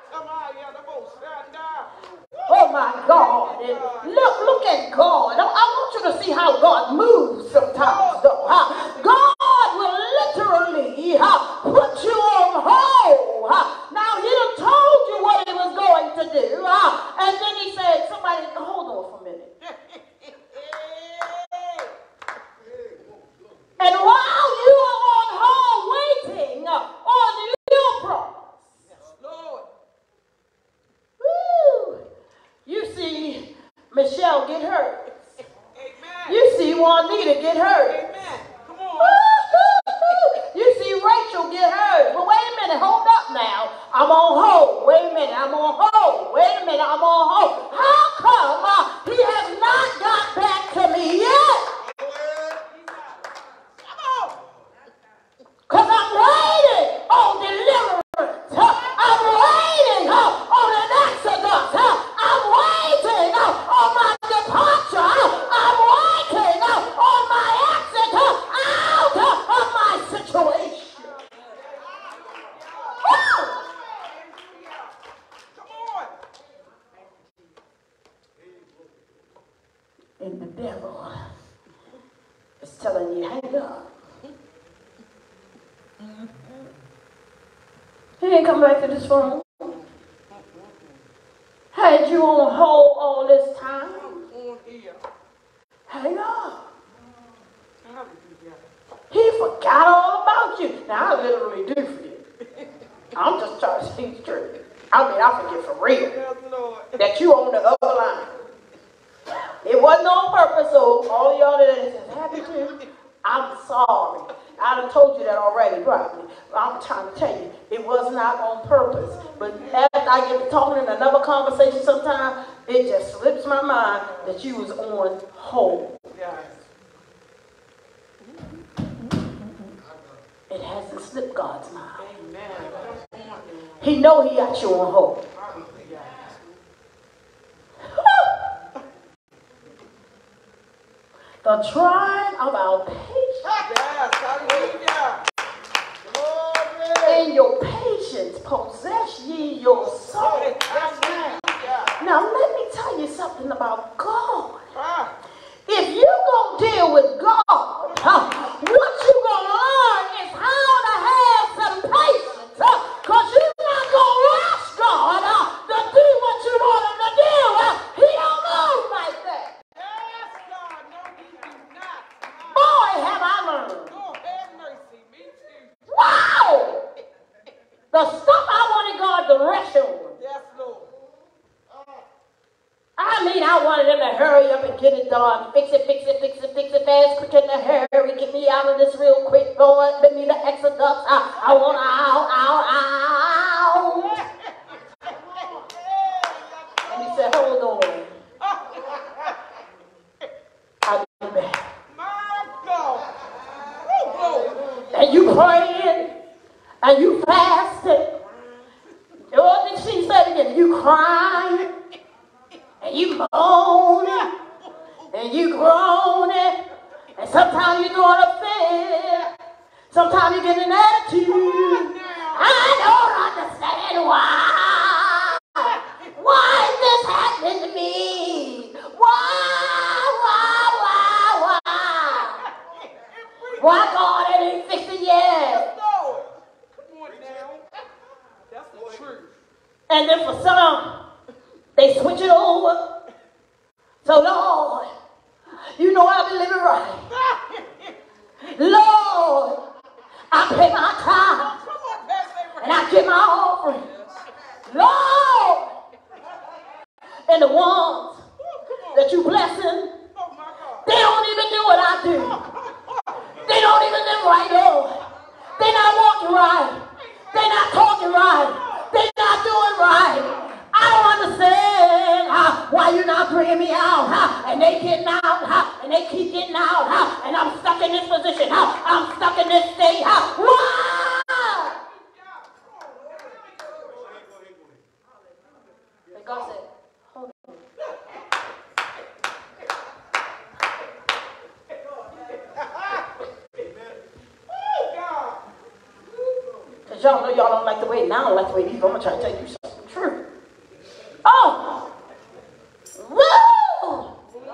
Oh my God. And look at God. I want you to see how God moves sometimes though. God will literally put you on hold. Now he done told you what he was going to do. And then he said, somebody, hold on for a minute. And while you are on hold waiting on your promise, Lord. woo, you see Michelle get hurt. Amen. You see Juanita get hurt. Amen. Come on. You see Rachel get hurt. But wait a minute, hold up now. I'm on hold. Wait a minute, I'm on hold. Wait a minute, I'm on hold. How come he has not got back to me yet? Because I'm waiting on deliverance. I'm waiting on an exodus. I'm waiting on my departure. I'm waiting on my exit out of my situation. Woo! Come on. And the devil telling you, hang up. He didn't come back to this phone. Had you on hold all this time. On here. Hang up. Hallelujah. He forgot all about you. Now, I literally do forget. I'm just trying to speak straight. I forget for real. Yes, Lord. That you on the other line. It wasn't on purpose, so all y'all that is happy to, I'm sorry. I done told you that already, probably. I'm trying to tell you, it was not on purpose. But after I get to talking in another conversation sometime, it just slips my mind that you was on hold. Yes. It hasn't slipped God's mind. Amen. He know he got you on hold. Hallelujah. The trying of our patience. Yes, hallelujah. Glory. And your patience possess ye your soul. Hallelujah. Now let me tell you something about God. Ah, If you're going to deal with God, what you're going to learn is how to have some patience. Because you're not going to rush God to do what you want him to do. He don't move like that. yes, God. No, he do not. Boy, have I learned. Lord, have mercy. Me too. Wow! The stuff I wanted God to rush on. Yes, Lord. I wanted them to hurry up and get it done. Fix it fast, quick in the hurry. Get me out of this real quick, Lord. Let me the exodus. I want out. And he said, hold on. I'll be back. My God. Oh, Lord. And you praying, and you fasting. What did she say again? You crying, and you moaning, and you groaning, and sometimes you're doing a fit. Sometimes you get an attitude. I don't understand why. Why is this happening to me? Why God ain't fixed it yet? Lord. Come on now. That's the truth. And then for some, they switch it over. So Lord, you know I've been living right. Lord, I pay my tithe Come on, Pastor and I give my offering. Lord, and the ones that you blessing, Oh, my God. they don't even do what I do. They don't even live right, Lord. They're not walking right. They're not talking right. They're not doing right. I don't understand why you're not bringing me out. And they getting out. And they keep getting out. And I'm stuck in this position. I'm stuck in this state. Why? And God said, hold on. Oh, God. Because y'all know y'all don't like the way now. I don't like the way these. I'm going to try to tell you something true. Oh! Woo!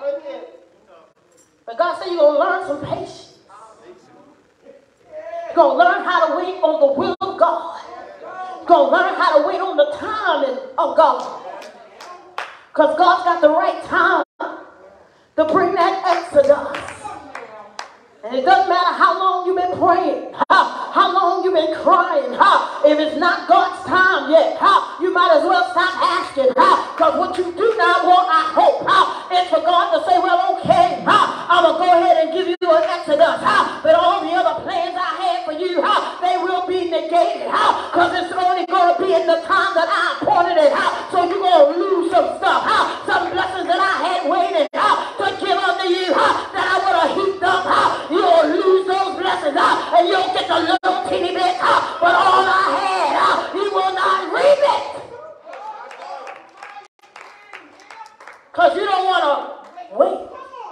But God said you're going to learn some patience. You're going to learn how to wait on the will of God. You're going to learn how to wait on the timing of God. Because God's got the right time to bring that exodus. And it doesn't matter how long you've been praying, how long you've been crying. If it's not God's time yet, you might as well stop asking. Because what you do not want, I hope, is for God to say, well, okay, I'm going to go ahead and give you an exodus. But all the other plans I had for you, they will be negated. Because it's only going to be in the time that I appointed it. So you're going to lose some stuff. Some blessings that I had waited to give unto you that I would have heaped up. You'll lose those blessings and you'll get a little teeny bit. But all I had, you will not reap it. Because you don't want to wait.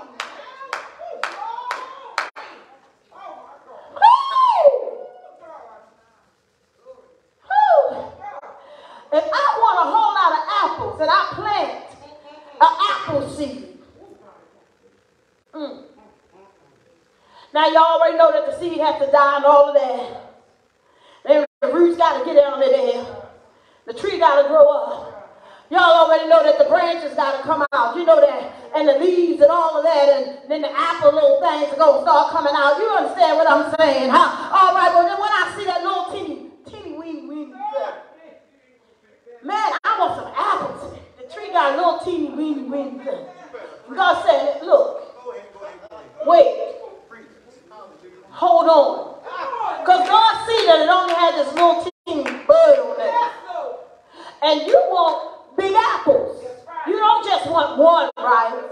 If I want a whole lot of apples and I plant an apple seed, Now you already know that the seed has to die and all of that. Then the roots got to get down there. The tree got to grow up. Y'all already know that the branches got to come out. You know that. And the leaves and all of that. And then the apple little things are going to start coming out. You understand what I'm saying, huh? All right, well, then when I see that little teeny weeny thing, man, I want some apples. The tree got a little teeny weeny thing. God said, look, wait, hold on. Because God see that it only had this little teeny bud on there. And you want big apples. You don't just want one, right?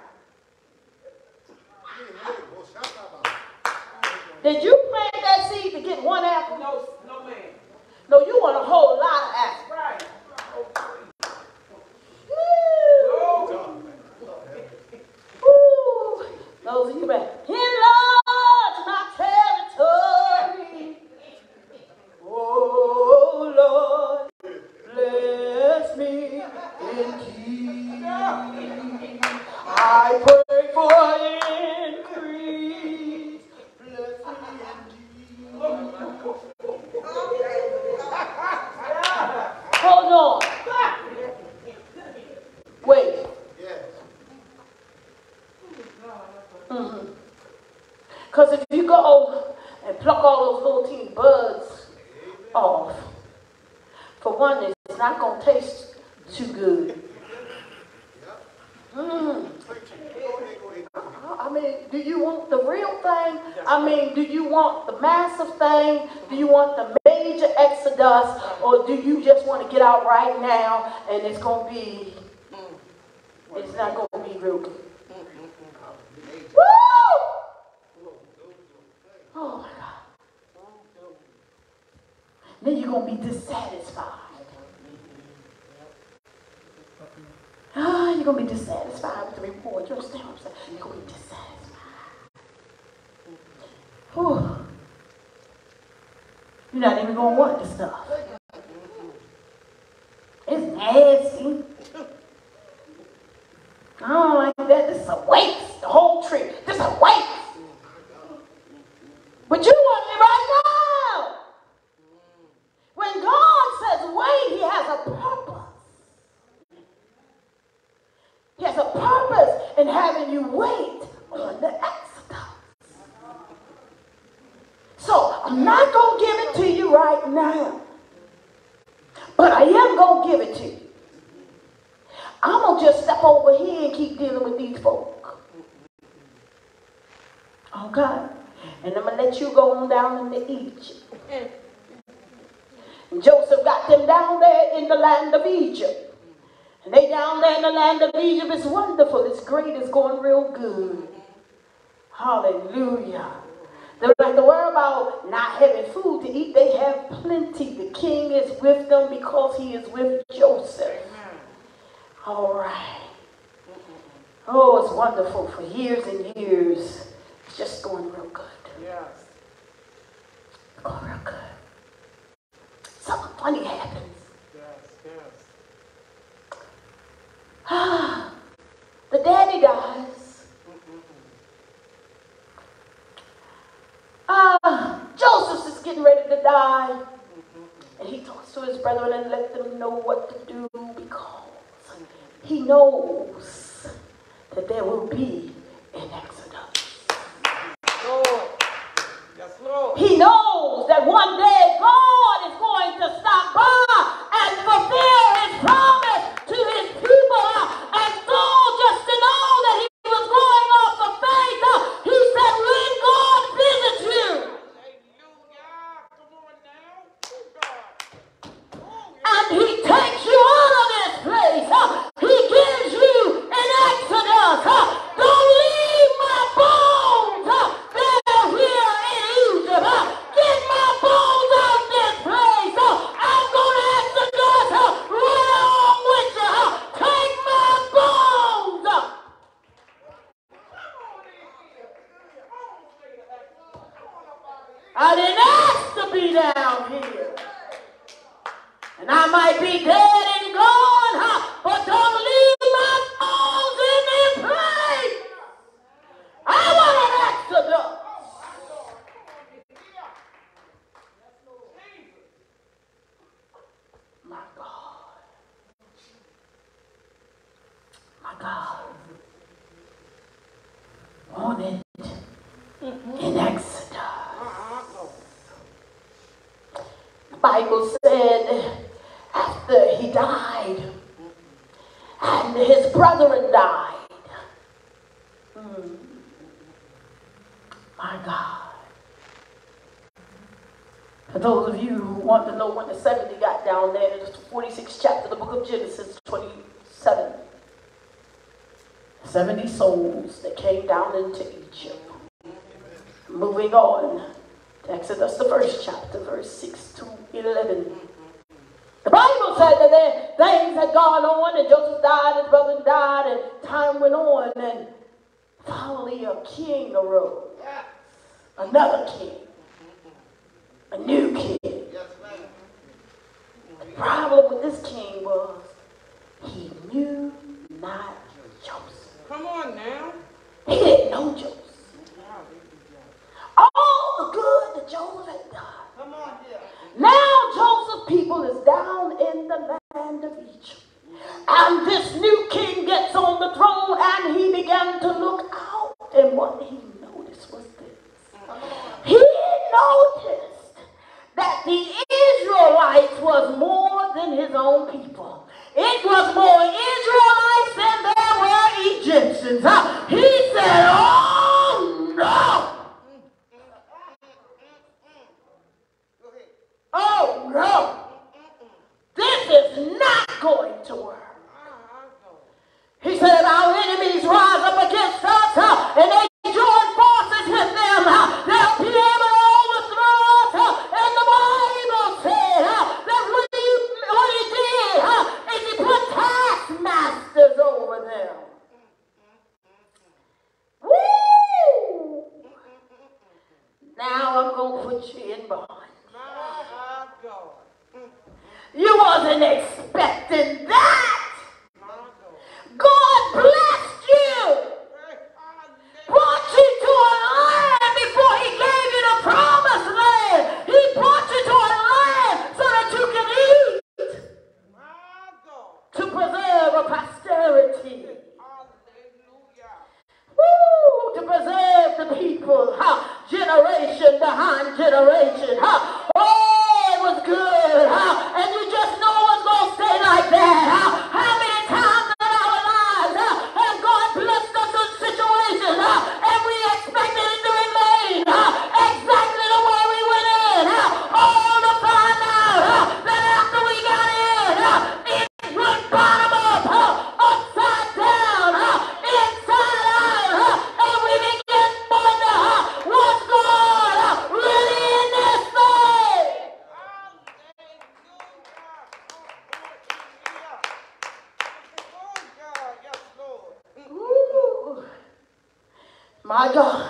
Did you plant that seed to get one apple? No, ma'am. No, you want a whole lot of apples. Right. Woo. Those of you back. Enlarge my territory. Oh, Lord, bless me indeed. I pray for increase. Bless me indeed. Hold on. Wait. Because if you go and pluck all those little teeny buds off, for one, it's not going to taste too good. I mean, do you want the real thing? I mean, do you want the massive thing? Do you want the major exodus? Or do you just want to get out right now and it's going to be, it's not going to be real good? Woo! Oh my God. Then you're going to be dissatisfied. You're going to be dissatisfied with the reward. You understand what I'm saying? You're going to be dissatisfied. Whew. You're not even going to want this stuff. It's nasty. I don't like that. This is a waste. The whole tree. This is a waste. But you want me right now. When God says wait, he has a purpose. He has a purpose in having you wait on the exodus. So I'm not going to give it to you right now. But I am going to give it to you. I'm going to just step over here and keep dealing with these folk. Okay? And I'm going to let you go on down into Egypt. And Joseph got them down there in the land of Egypt. And they down there in the land of Egypt. It's wonderful. It's great. It's going real good. Hallelujah. They don't have to worry about not having food to eat. They have plenty. The king is with them because he is with Joseph. All right. Oh, it's wonderful for years and years. It's just going real good. Yes. Going real good. Something funny happens. Yes. The daddy dies. Joseph is getting ready to die. And he talks to his brethren and let them know what to do because he knows that there will be an exodus. Lord. Yes, Lord. He knows that one day God is going to stop by and fulfill his promise to his people. And Saul, just to know that he was going off the faith, he said, when God visits you, and he takes you out of this place, he gives you an exodus. Don't leave my bones there here in Egypt. Get my bones out this place. I'm going to exodus right along with you. Take my bones. I didn't ask to be down here. And I might be dead and gone, but don't leave my bones in this place. I want an exodus. Bible said after he died and his brethren died. My God. For those of you who want to know when the 70 got down there, it's the 46th chapter of the book of Genesis 27. 70 souls that came down into Egypt. Moving on to Exodus, the first chapter, verse 6 to 11. The Bible said that things had gone on, and Joseph died, his brother died, and time went on, and finally a king arose. Another king. A new king. The problem with this king was he knew not Joseph. Come on now. He didn't know Joseph. All the good that Joseph had done. Come on here. Now Joseph's people is down in the land of Egypt. And this new king gets on the throne and he began to look out. And what he noticed was this. He noticed that the Israelites was more than his own people. It was more Israelites than there were Egyptians. He said, oh no. Oh no. This is not going to work. He said, our enemies rise up against us and they join forces with them. They'll be able to overthrow us. And the Bible said that what he did is he put taskmasters over them. Woo! Now I'm going to put you in bond. You wasn't expecting that. God blessed you. Brought you to a land before he gave you the promised land. He brought you to a land so that you can eat. To preserve a posterity. Woo, to preserve the people. Generation behind generation. Oh, it was good. And you just know it's going to stay like that. How many times in our lives have God blessed us in situations and we expected it to remain exactly the way we went in. All to find out that after we got in, it went bottom up, upside down, inside out, and we began to wonder what's going on really in this thing. Ooh. My God.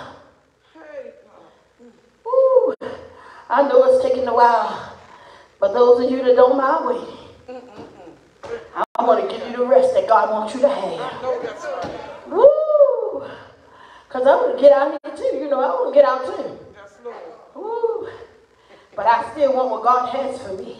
Ooh. I know it's taking a while, but those of you that don't mind waiting, I want to give you the rest that God wants you to have. Woo! Because I want to get out here too. You know, I want to get out too. Woo! But I still want what God has for me.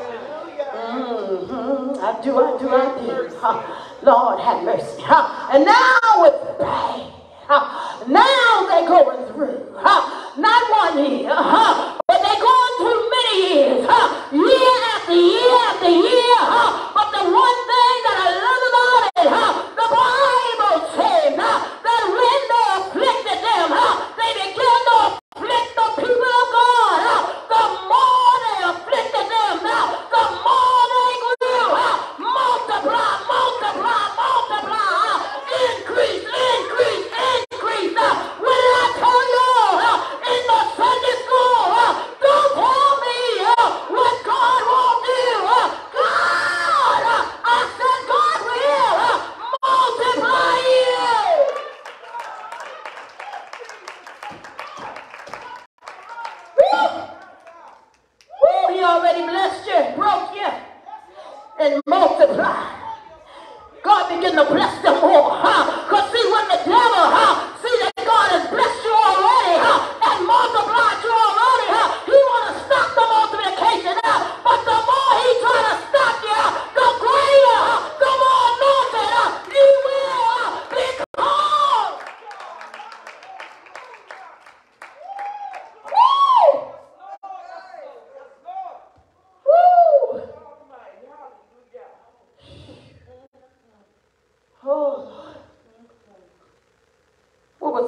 I do. Lord have mercy. And now it's bad. Now they're going through. Not 1 year, but they're going through many years. Year after year after year. But the one thing that I love about it, the Bible says that when they afflicted them, they began to afflict the people of God. The more they afflicted them, the more they grew. Multiply, multiply, multiply. Increase, increase,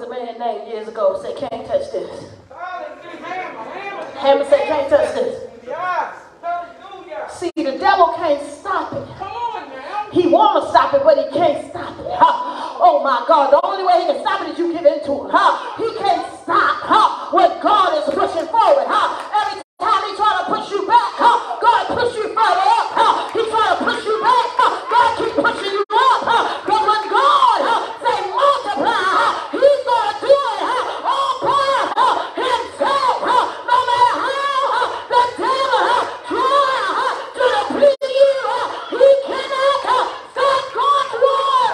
a man named years ago said, can't touch this. Hammer. Hammer said, can't touch this. Yes. Hallelujah. See, the devil can't stop it. Come on now. He want to stop it, but he can't stop it. Oh my God, the only way he can stop it is you give in to him. He can't stop what God is pushing forward. Every time he try to push you back, God push you further up. He try to push you back, God keep pushing you up. Because when God say multiply, he's going to do it all by himself. No matter how the devil try to deplete you, he cannot stop God's word.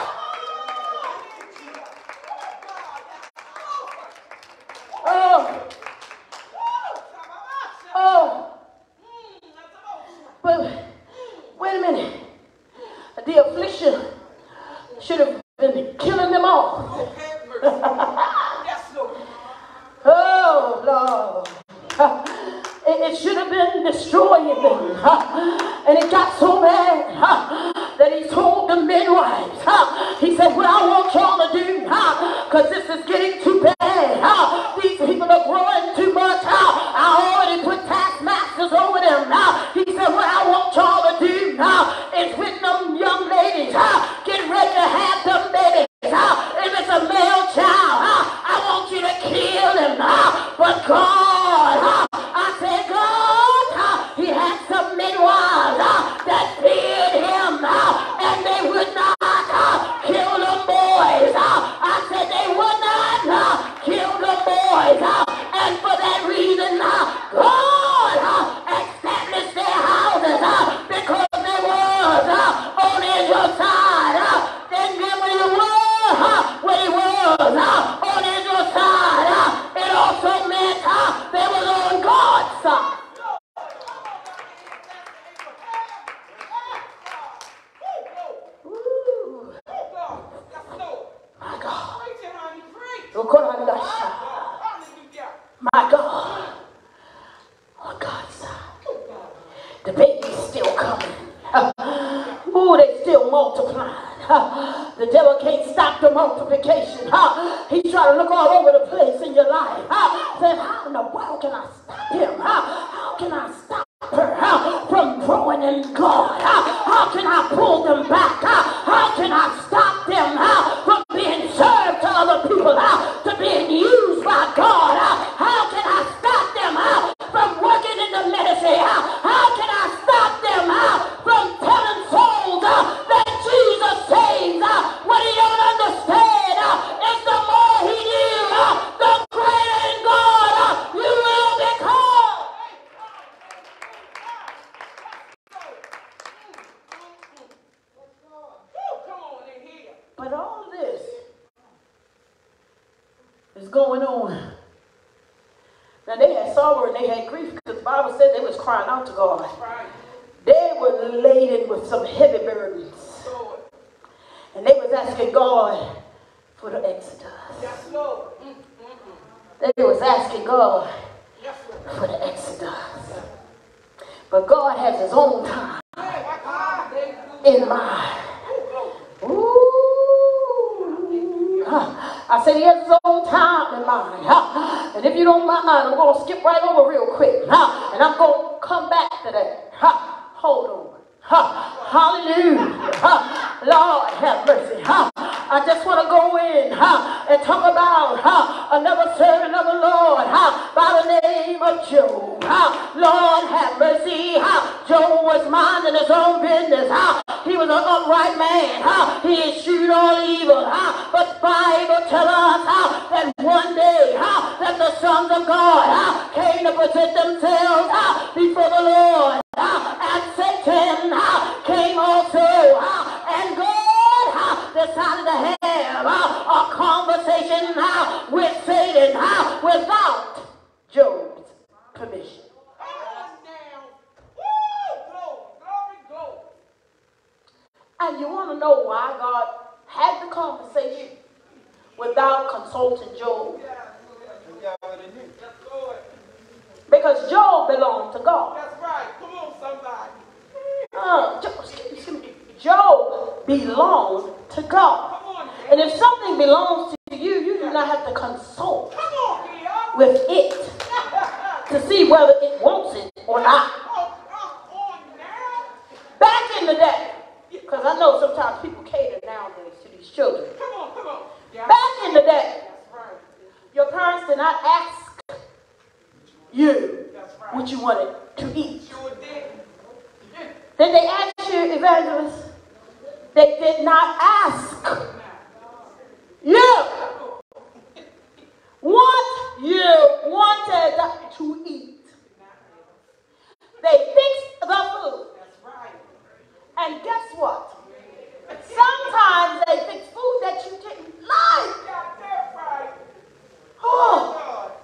But wait a minute. The affliction should have been killing them all. Yes, Lord. Oh, Lord. It should have been destroying them. And it got so bad that he told the midwives, he said, what I want y'all to do, because this is getting too bad. These people are growing too much. I already put taskmasters over them. He said, what I want y'all to do is with them young ladies, get ready to have them babies. If it's a male child, I want you to kill him. But God, I said, God, he had some midwives that feared him, and they would not kill the boys. I said they would not kill the boys. And for that reason, God established their houses because they was on Israel's side. And then when he was on Israel's side, it also meant they was on God's side. My God. My God. On God's side. The baby's still coming. Ooh, they still multiplying. The devil can't stop the multiplication. He's trying to look all over the place in your life. Say, how in the world can I stop him? How can I stop her from growing in God? How can I pull them back? How can I stop them from being served to other people, to being used by God? How can I stop them from working in the ministry? How can I stop them from telling souls that Jesus saves? What he don't understand is the more he do, the greater in God you will become. But all this is going on. Now they had sorrow and they had grief because the Bible said they was crying out to God. Right. They were laden with some heavy burdens. Lord. And they was asking God for the exodus. Yes, Lord. They was asking God Yes, Lord. for the exodus. But God has his own time in mind. Ooh. I said he has his own time in mind. And if you don't mind, I'm going to skip right over real quick. And I'm going to come back to that. Hold on. Hallelujah. Lord have mercy. I just want to go in and talk about another servant of the Lord by the name of Job. Lord have mercy. Job was minding his own business. He was an upright man. He eschewed all evil. But the Bible tells us that one day that the sons of God came to present themselves before the Lord. And Satan came also. And God decided to have a conversation with Satan without Job's permission. And you want to know why God had the conversation without consulting Job? Because Job belonged to God. That's right. Come on, somebody. Job belonged to God. Come on. And if something belongs to you, you do and I have to consult with it to see whether it wants it or not. Back in the day, because I know sometimes people cater nowadays to these children. Back in the day, your parents did not ask you what you wanted to eat. Did they ask you, Evangelist? They did not ask you what you wanted to eat. They fixed the food. And guess what? Sometimes they fix food that you didn't like. Oh.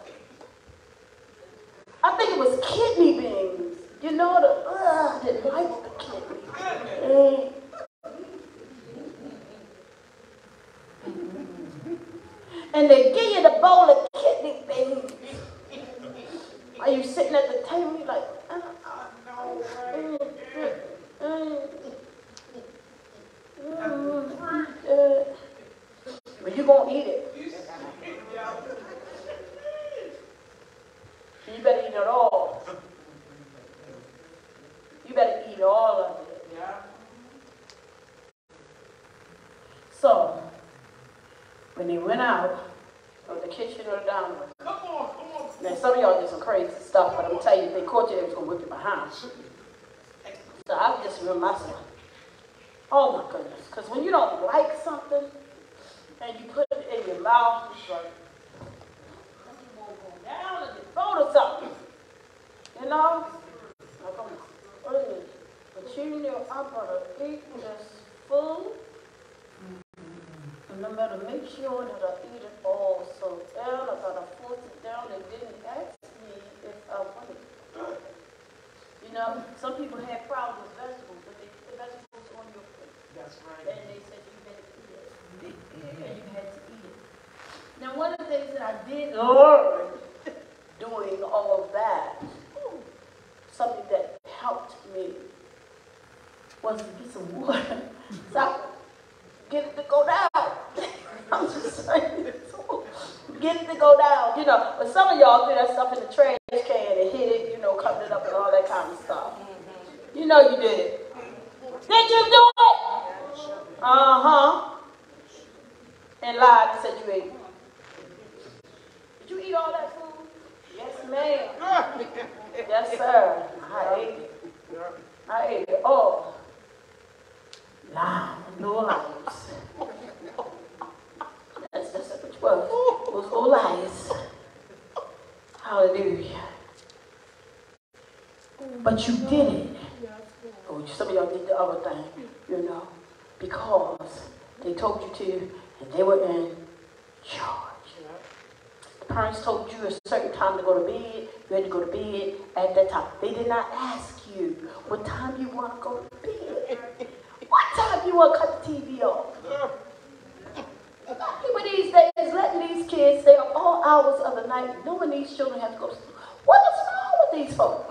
I think it was kidney beans. You know, I didn't like the kidney. And they give you the bowl of kidney beans. Are you sitting at the table? You're like, but you're going to eat it. You better eat it all. You better eat all of it. So, when they went out of the kitchen or the dining room, now some of y'all did some crazy stuff, but I'm telling you, if they caught you, they was going to whip you behind. So I just remember myself. Oh my goodness. Because when you don't like something and you put it in your mouth, it's like, you won't go down and you throw to something. You know? Like, but you know, I'm going to eat this food. And I'm going to make sure that I eat it all. So down, I got to force it down. They didn't ask me if I wanted it. You know, some people had problems with vegetables, but they put the vegetables on your plate. That's right. And they said you had to eat it. And you had to eat it. Now, one of the things that I did learn doing all of that, something that helped me, was to get some water. So get it to go down. I'm just saying. Get it to go down. You know, but some of y'all threw that stuff in the trash can and hit it, you know, covered it up and all that kind of stuff. You know you did. Did you do it? Uh-huh. And lied and said you ate it. Did you eat all that food? Yes, ma'am. Yes, sir. I ate it. I ate it all. Lies, no lies. That's what it was. It was all lies. Hallelujah. But you did it. Oh, some of y'all did the other thing, you know, because they told you to, and they were in charge. The parents told you a certain time to go to bed. You had to go to bed at that time. They did not ask you what time you want to go to bed. What time you want to cut the TV off? People these days letting these kids stay up all hours of the night, knowing these children have to go to school. What is wrong with these folks?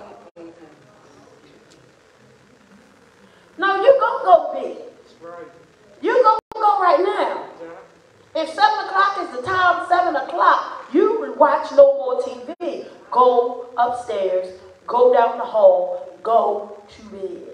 No, you gonna go to bed. You gonna go right now. If 7 o'clock is the time, 7 o'clock, you would watch no more TV. Go upstairs, go down the hall, go to bed.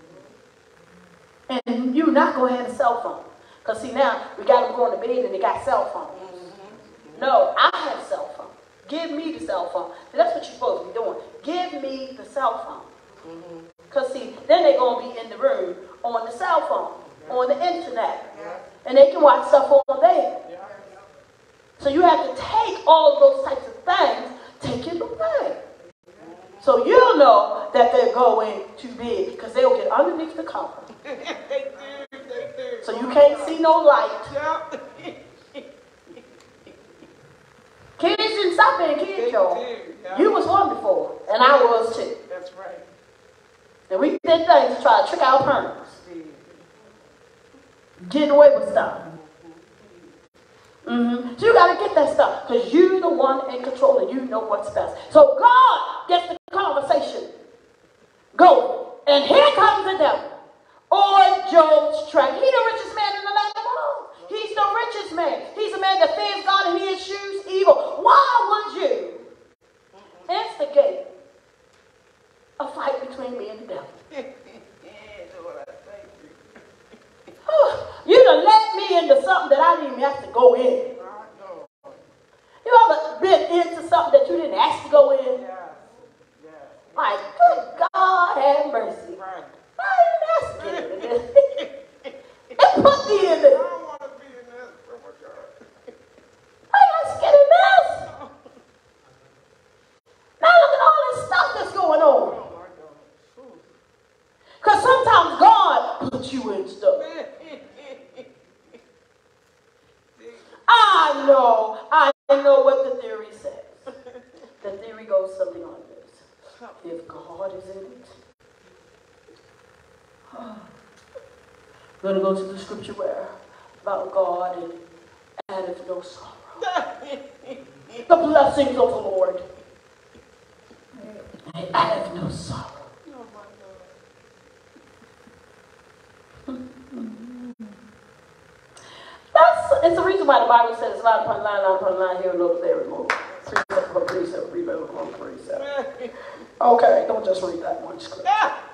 And you're not going to have a cell phone. Because see now, we got them going to bed and they got cell phones. No, I have a cell phone. Give me the cell phone. And that's what you're supposed to be doing. Give me the cell phone. Because see, then they're going to be in the room on the cell phone, on the internet. And they can watch stuff on there. So you have to take all of those types of things, take it away. So you'll know that they're going to bed because they'll get underneath the cover. So you can't see no light. Kids didn't stop being kids, y'all. You was one before, and I was too. That's right. And we did things to try to trick our parents. Getting away with stuff. So you got to get that stuff because you're the one in control and you know what's best. So God gets the conversation going. And here comes the devil on Job's track. He's the richest man in the land of the world. He's the richest this man? He's a man that fears God and he eschews evil. Why would you instigate a fight between me and the devil? You done led me into something that I didn't even have to go in. You ever been into something that you didn't ask to go in? Like, good God have mercy. I didn't ask to get into this. It put me in this. Let's get in this. Now look at all this stuff that's going on. Because sometimes God puts you in stuff. I know what the theory says. The theory goes something like this. If God is in it, I'm going to go to the scripture where about God and addeth no sorrow. The blessings of the Lord and addeth no sorrow. It's the reason why the Bible says line upon line, here, look there, and look. Precept upon precept, precept upon precept. Okay, don't just read that one scripture.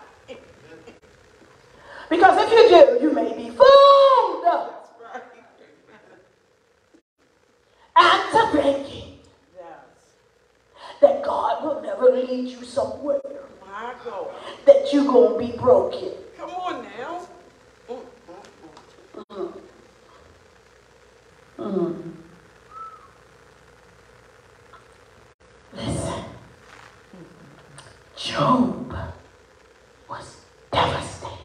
Because if you do, you may be fooled. And to thinking that God will never lead you somewhere. That you're going to be broken. Come on now. Listen, Job was devastated.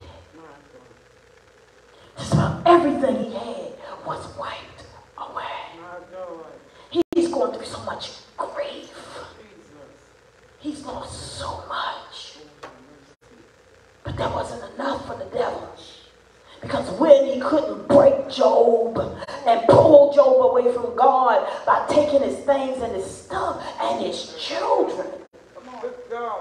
Just about everything he had was wiped away. He's going through so much grief. He's lost so much. But that wasn't enough for the devil. Because when he couldn't break Job and pull Job away from God by taking his things and his stuff and his children. Good God.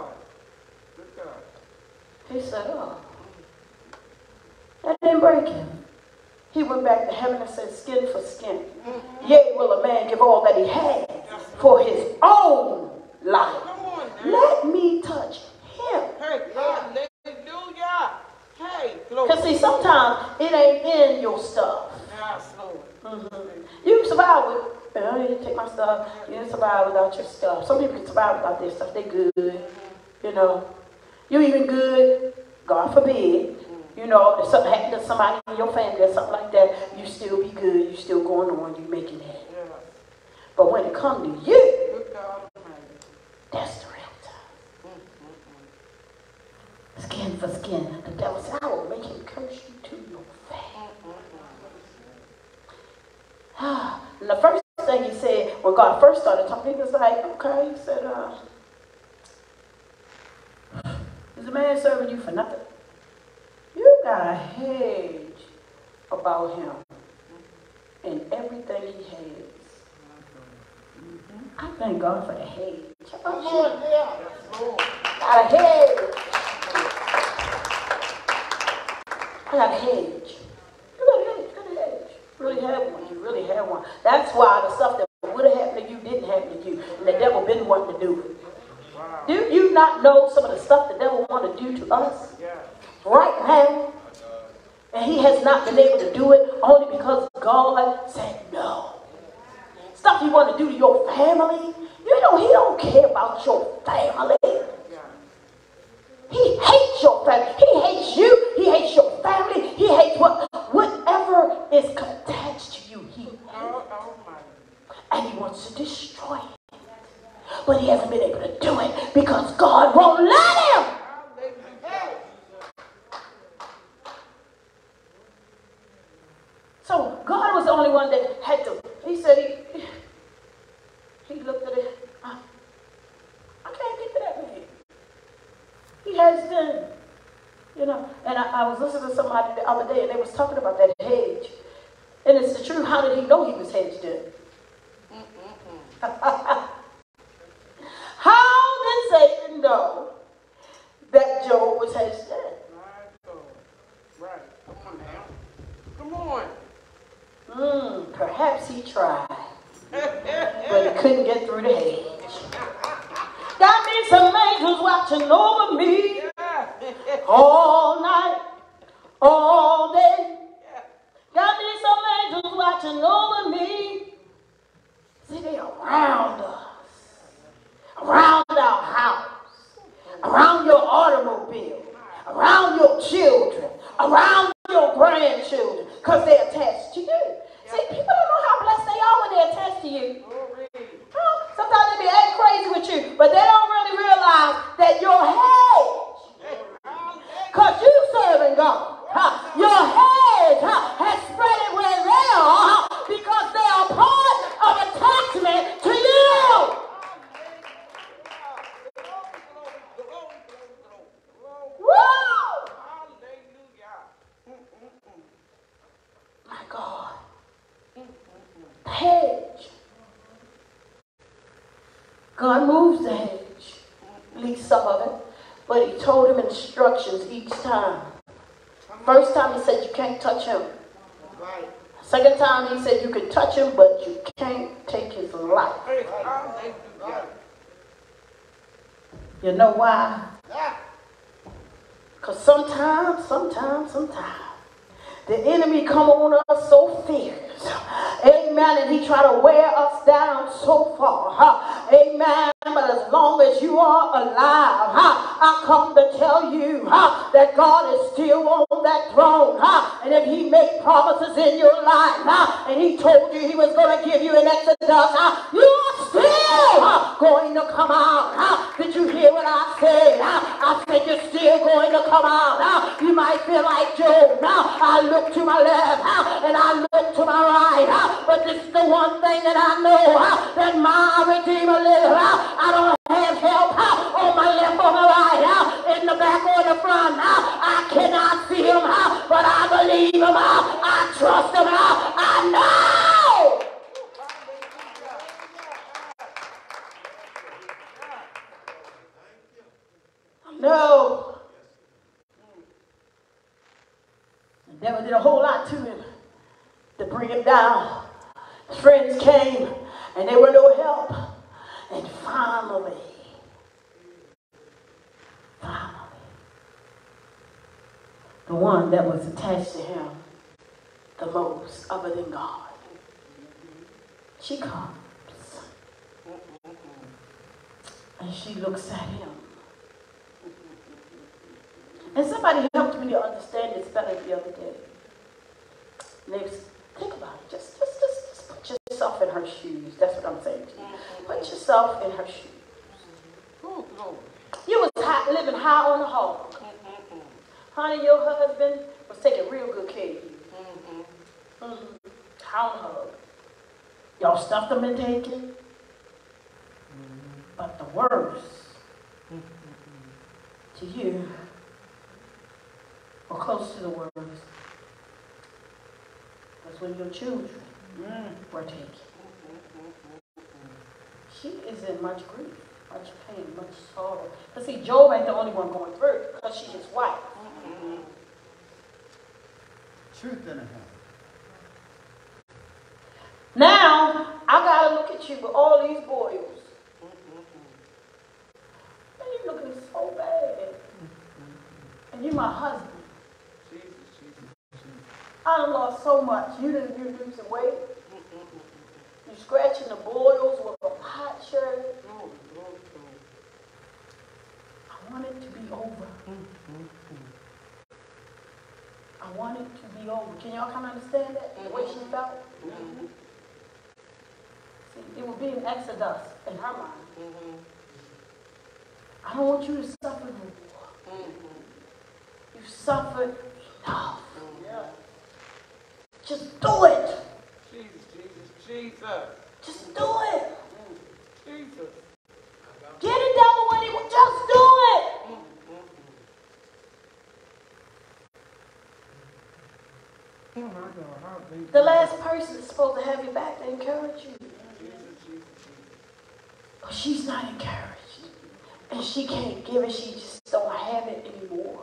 He said, oh, that didn't break him. He went back to heaven and said, skin for skin. Yea, will a man give all that he has for his own life. Let me touch him. Hey, God, hallelujah. Hey, because see, sometimes it ain't in your stuff. You can survive with, you take my stuff, you can survive without your stuff. Some people can survive without their stuff, they good, you know. You even good, God forbid, you know, if something happened to somebody in your family or something like that, you still be good, you still going on, you making it. But when it comes to you, that's the real time. Skin for skin. The devil said, I will make him curse you to your face. And the first thing he said, when God first started talking, he was like, okay, he said, is the man serving you for nothing? You got a hedge about him and everything he has. I thank God for the hedge. How about you? Got a hedge. I got a hedge. You got a hedge. Really had one. You really had one. That's why the stuff that would have happened to you didn't happen to you. And the devil been wanting to do it. Wow. Do you not know some of the stuff the devil want to do to us? Yeah. Right now. And he has not been able to do it only because God said no. Stuff you want to do to your family. You know, he don't care about your family. He hates your family. He hates you. He hates your family. He hates whatever is attached to you. He hates. And he wants to destroy it. But he hasn't been able to do it because God won't let him. So God was the only one that had to. He said he looked at it. I can't get to that man. He has done, you know. And I was listening to somebody the other day, and they was talking about that hedge. And it's the truth. How did he know he was hedged in? How did Satan know that Job was hedged in? Right. Come on now. Come on. Perhaps couldn't get through the hedge. Got me some angels watching over me all night, all day. Got me some angels watching over me. See, they around us, around our house, around your automobile, around your children, around your grandchildren, because they're attached to you. See, people don't know how blessed they are when they're attached to you. Sometimes they be acting crazy with you, but they don't really realize that your hedge, because you serving God, your hedge has spread it where they are because they are part of attachment to you. Woo! My God. The hedge. God moves the hedge, at least some of it, but he told him instructions each time. First time he said you can't touch him. Right. Second time he said you can touch him, but you can't take his life. You know why? Because sometimes, the enemy come on us so fierce. Amen. And he try to wear us down so far. Amen. But as long as you are alive, I come to tell you that God is still on that throne. And if he made promises in your life, and he told you he was going to give you an Exodus, you are still going to come out. Did you hear what I said? I said you're still going to come out. You might feel like Job. I look to my left and I look to my right. But this is the one thing that I know, that my Redeemer lives. I don't have help on my left or my right, in the back or the front. I cannot see him, but I believe him. I trust him. I know. No. The devil did a whole lot to him to bring him down. His friends came and they were no help. And finally, the one that was attached to him the most, other than God, she comes and she looks at him. And somebody helped me to understand this better the other day. Think about it. Just put yourself in her shoes. That's what I'm saying to you. Put yourself in her shoes. You was living high on the hog. Honey, your husband was taking real good care of you. High on the hog. Y'all stuffed them and taken. But the worst to you, or close to the worst, was when your children were taken. She is in much grief, much pain, much sorrow. But see, Job ain't the only one going through it because she's his wife. Truth in it. Now, I got to look at you with all these boils. And you looking so bad. And you my husband. I done lost so much. You lose some weight. You scratching the boils with a hot shirt. I want it to be over. I want it to be over. Can y'all kind of understand that? The way she felt? See, it would be an exodus in her mind. I don't want you to suffer no more. You suffered enough. Just do it. Jesus. Just do it. Jesus. Get it, devil, when he will. Just do it. The last person is supposed to have your back to encourage you. But she's not encouraged. And she can't give it. She just don't have it anymore.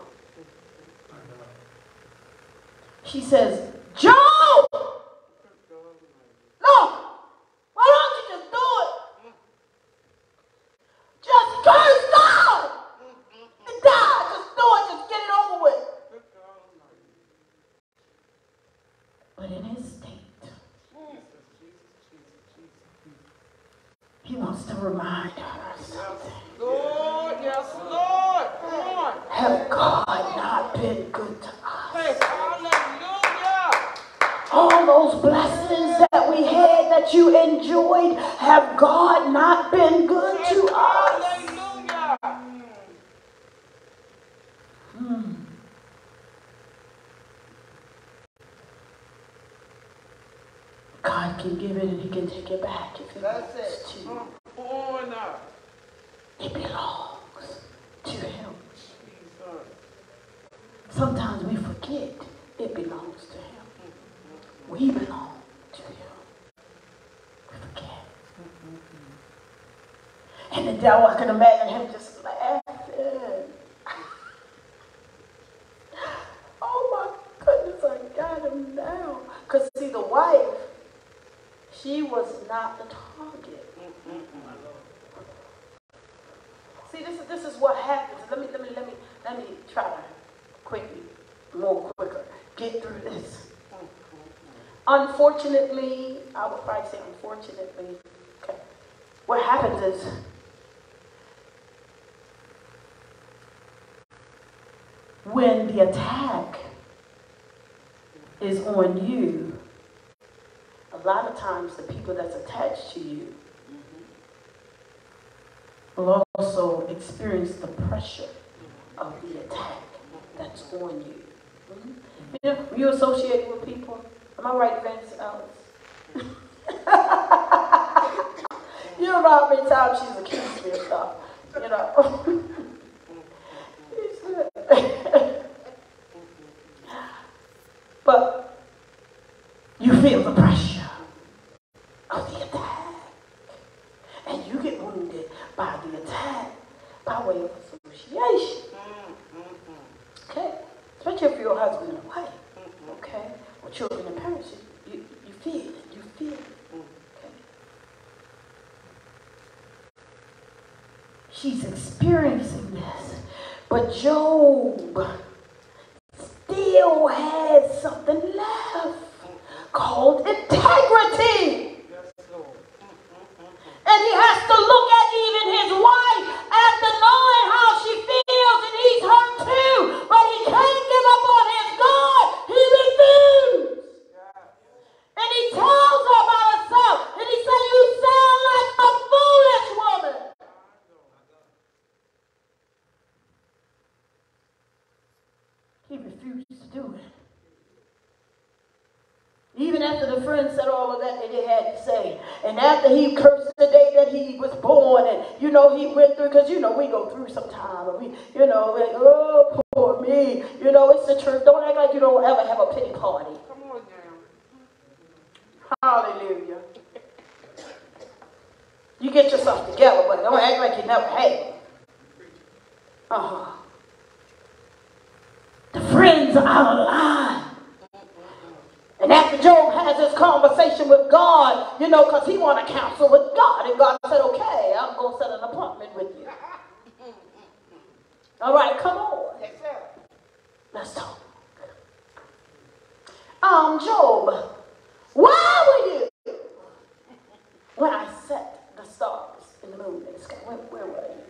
She says, Job! No! Why don't you just do it? He wants to remind her something. Lord, yes, Lord. Come on. Have God not been good to us? Hey, hallelujah. All those blessings that we had that you enjoyed, have God not been good to us? Hallelujah. God can give it and he can take it back if he wants to. Come on now. It belongs to him. Jesus. Sometimes we forget it belongs to him. We belong to him. We forget. And the devil, I can imagine him just laughing. Oh my goodness, I got him now. Because see, the wife, she was not the target. See, this is what happens. Let me try to quicker, get through this. Unfortunately, I would probably say unfortunately, okay, what happens is when the attack is on you, a lot of times the people that's attached to you will also experience the pressure of the attack that's on you. You know, when you associate with people, am I right, Evangelist Alice? You don't know how many times she's accused me of stuff, you know. But you feel the pressure of the attack. And you get wounded by the attack by way of association. Okay? Especially if you're a husband and a wife. Okay? Or children and parents. You feel it. You feel it. Okay? She's experiencing this. But Job still has something left called integrity. And he has to look at even his wife after knowing how she feels, and he's hurt too. But he can't give up on his God. He refused. And he tells her about herself. And he said, you sound like a foolish woman. He refused to do it. Even after the friends said all of that they had to say. And after he cursed the day that he was born. And, you know, he went through, because, you know, we go through sometimes. We, you know, like, oh, poor me. You know, it's the truth. Don't act like you don't ever have a pity party. Come on now. Hallelujah. You get yourself together, but don't act like you never had it. The friends are out of line. And after Job has this conversation with God, you know, because he wanted to counsel with God. And God said, okay, I'm going to set an appointment with you. All right, come on. Let's talk. Job, where were you when I set the stars and the moon in the sky? Where were you?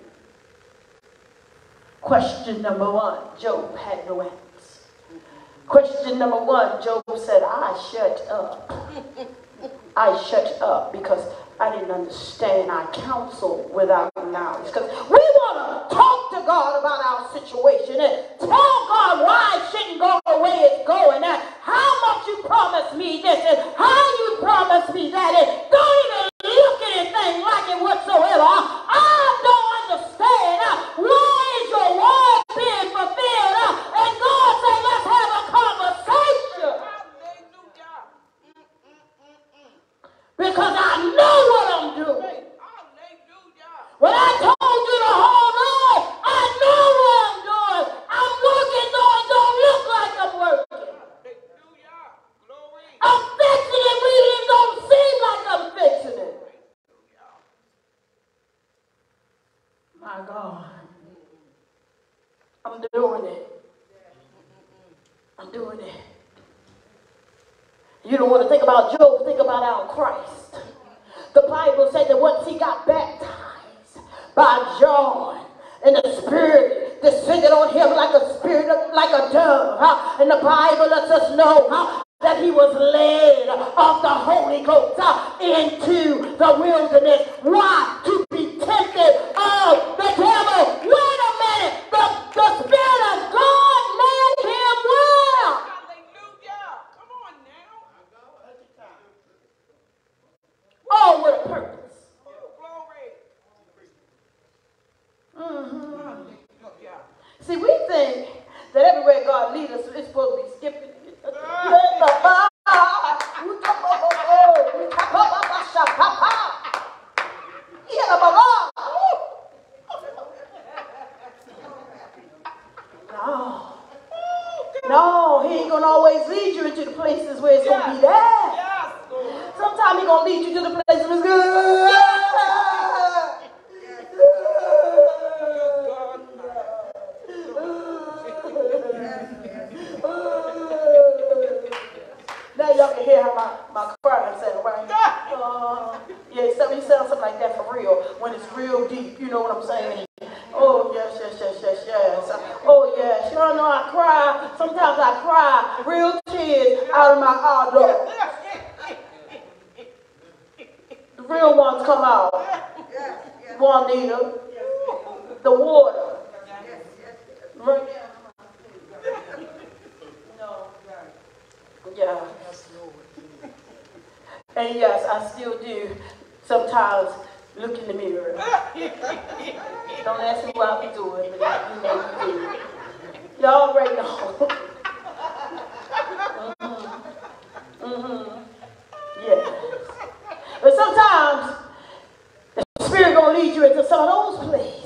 Question number one, Job had no answer. Question number one, Job said, I shut up. I shut up because I didn't understand. I counsel without knowledge. Because we want to talk to God about our situation and tell God why it shouldn't go the way it's going. And how much you promised me this and how you promised me that. And don't even look at anything like it whatsoever. I don't understand. Why is your word being fulfilled? And God said, let's have a conversation. Because I know what I'm doing. When I told you to hold on, I know what I'm doing. I'm working though it don't look like I'm working. I'm fixing it when it don't seem like I'm fixing it. My God. I'm doing it. I'm doing it. You don't want to think about Job, think about our Christ. The Bible said that once he he got baptized by John, and the Spirit descended on him like a spirit, like a dove. And the Bible lets us know that he was led of the Holy Ghost into the wilderness. Why? To be tempted of the devil. Wait a minute. The Spirit of God led him well. Hallelujah. Come on now. All with a purpose. Glory. See, we think that everywhere God leads us, it's supposed to be skipping. No, he ain't gonna always lead you into the places where it's gonna be there. Sometimes he gonna lead you to the places where it's good. Now y'all can hear how my cry sound, right? Yeah, you sound something like that for real, when it's real deep, you know what I'm saying? Oh, yes. Oh, yes. You know, I cry. Sometimes I cry real tears out of my eye. The real ones come out. Juanita. The water. Yeah. And yes, I still do sometimes look in the mirror. Don't ask me what I be doing, but you know you do. Y'all already know. Yes. But sometimes the Spirit gonna lead you into some of those places.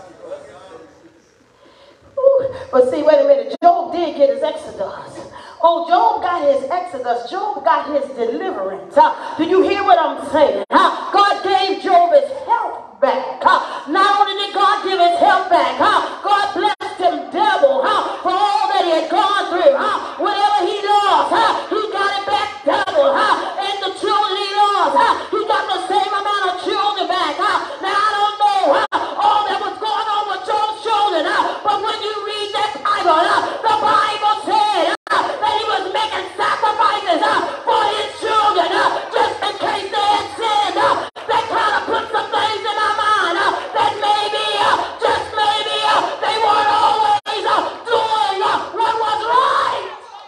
But see, wait a minute. Job did get his exodus. Oh, Job got his exodus. Job got his deliverance. Do you hear what I'm saying? God gave Job his health back. Not only did God give his health back, God blessed him double for all that he had gone through. Whatever he lost, he got it back double. And the children he lost, he got the same amount of children back. Now, I don't know all that was going on with Job's children, but when you read that Bible, the Bible said that he was making sacrifices for his children just in case they had sinned. That kind of put some things in our mind that maybe, just maybe, they weren't always doing what was right.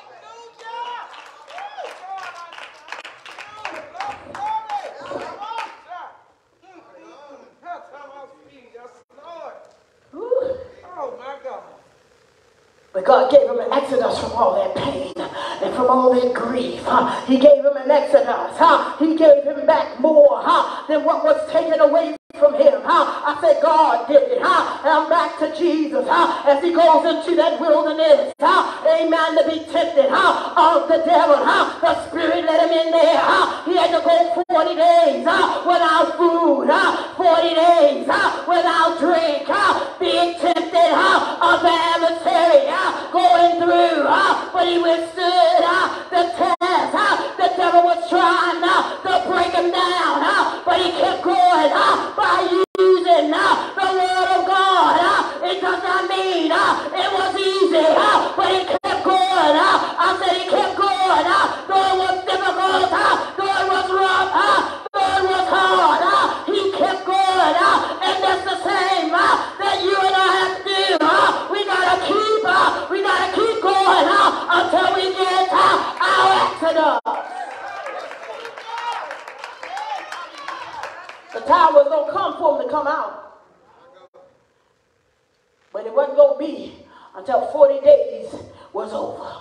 Oh my God. But God gave him an exodus from all that pain and from all that grief. He gave him an exodus. He gave him back more than what was taken away from him. I said God did it. And I'm back to Jesus as he goes into that wilderness. Amen. To be tempted of the devil. The Spirit let him in there. He had to go 40 days without food. 40 days without drink. Being tempted of the adversary. Going through. But he withstood the test. The devil was trying to break him down. But he kept going by using the word of God. It does not mean it was easy, but he kept going. I said he kept going. Though it was difficult, though it was rough, though it was hard, he kept going. And that's the same that you and I have to do. We gotta keep going until we get our exodus. The time was going to come for him to come out. But it wasn't going to be until 40 days was over.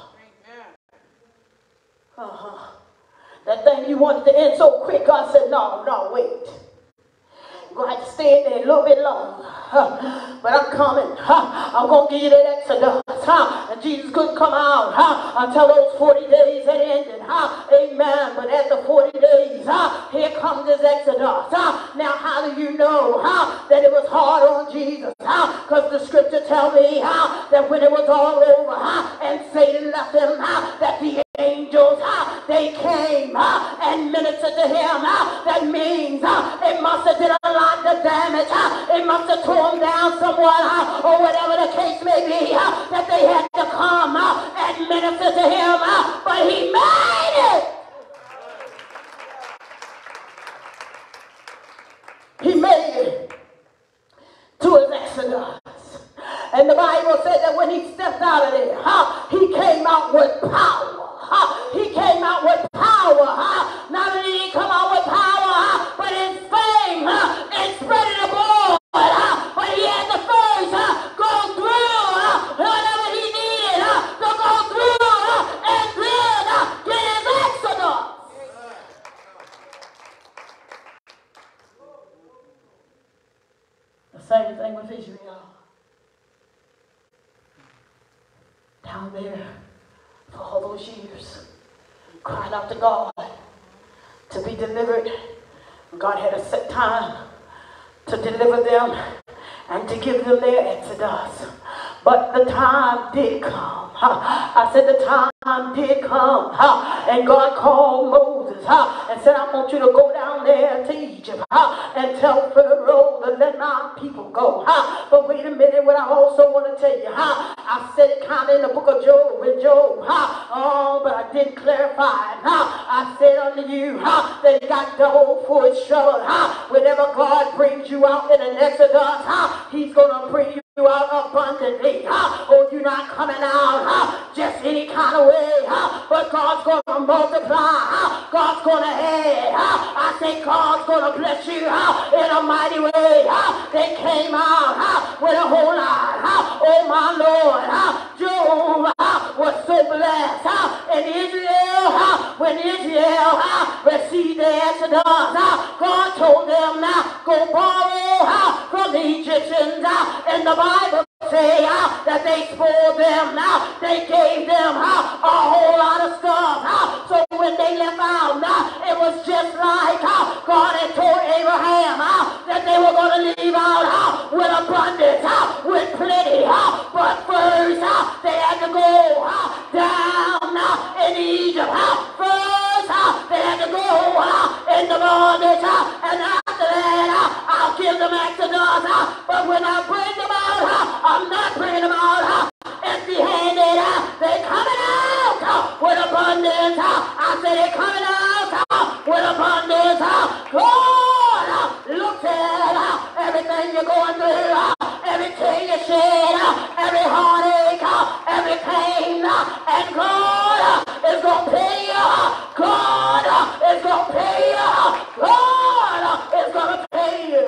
That thing you wanted to end so quick, God said, no, wait. You're going to have to stay in there a little bit longer. But I'm coming. I'm going to give you that exodus. And Jesus couldn't come out until those 40 days had ended. Amen. But after 40 days, here comes his exodus. Now, how do you know that it was hard on Jesus? Because the scripture tells me that when it was all over and Satan left him, that the angels, they came and ministered to him. That means it must have been a of damage. It must have torn down someone, or whatever the case may be, that they had to come and minister to him, but he made it. He made it to his exodus. And the Bible said that when he stepped out of there, he came out with power. He came out with power. Not only did he come out with power, but his fame and spreading abroad. But he had to first go through whatever he needed to go through and then get his exodus. The same thing with Israel. Down there for all those years, crying out to God to be delivered. God had a set time to deliver them and to give them their exodus. But the time did come. I said the time did come. And God called Moses and said, I want you to go down there to Egypt and tell Pharaoh to let my people go. But wait a minute, what I also want to tell you. I said it kind of in the book of Job with Job. But I didn't clarify it. I said unto you that you got double for its trouble. Whenever God brings you out in an exodus, he's going to bring you out abundantly. Oh, you're not coming out just any kind of way, but God's going to multiply. God's going to add. I say God's going to bless you in a mighty way. They came out with a whole lot. Oh, my Lord. Job was so blessed. And Israel, when Israel received the exodus, God told them, go borrow from the Egyptians. And the Bible say that they spoiled them. They gave them a whole lot of stuff. So when they left out, it was just like God had told Abraham that they were going to leave out with abundance, with plenty. But first, they had to go down in Egypt. First, they had to go in the bondage. And after that, I'll give them exodus. But when I bring them out, I'm not bringing them out empty-handed. They're coming out with abundance. I said they're coming out with abundance. God looks at everything you're going through, every tear you shed, every heartache, every pain, and God is going to pay you. God is going to pay you. God is going to pay you.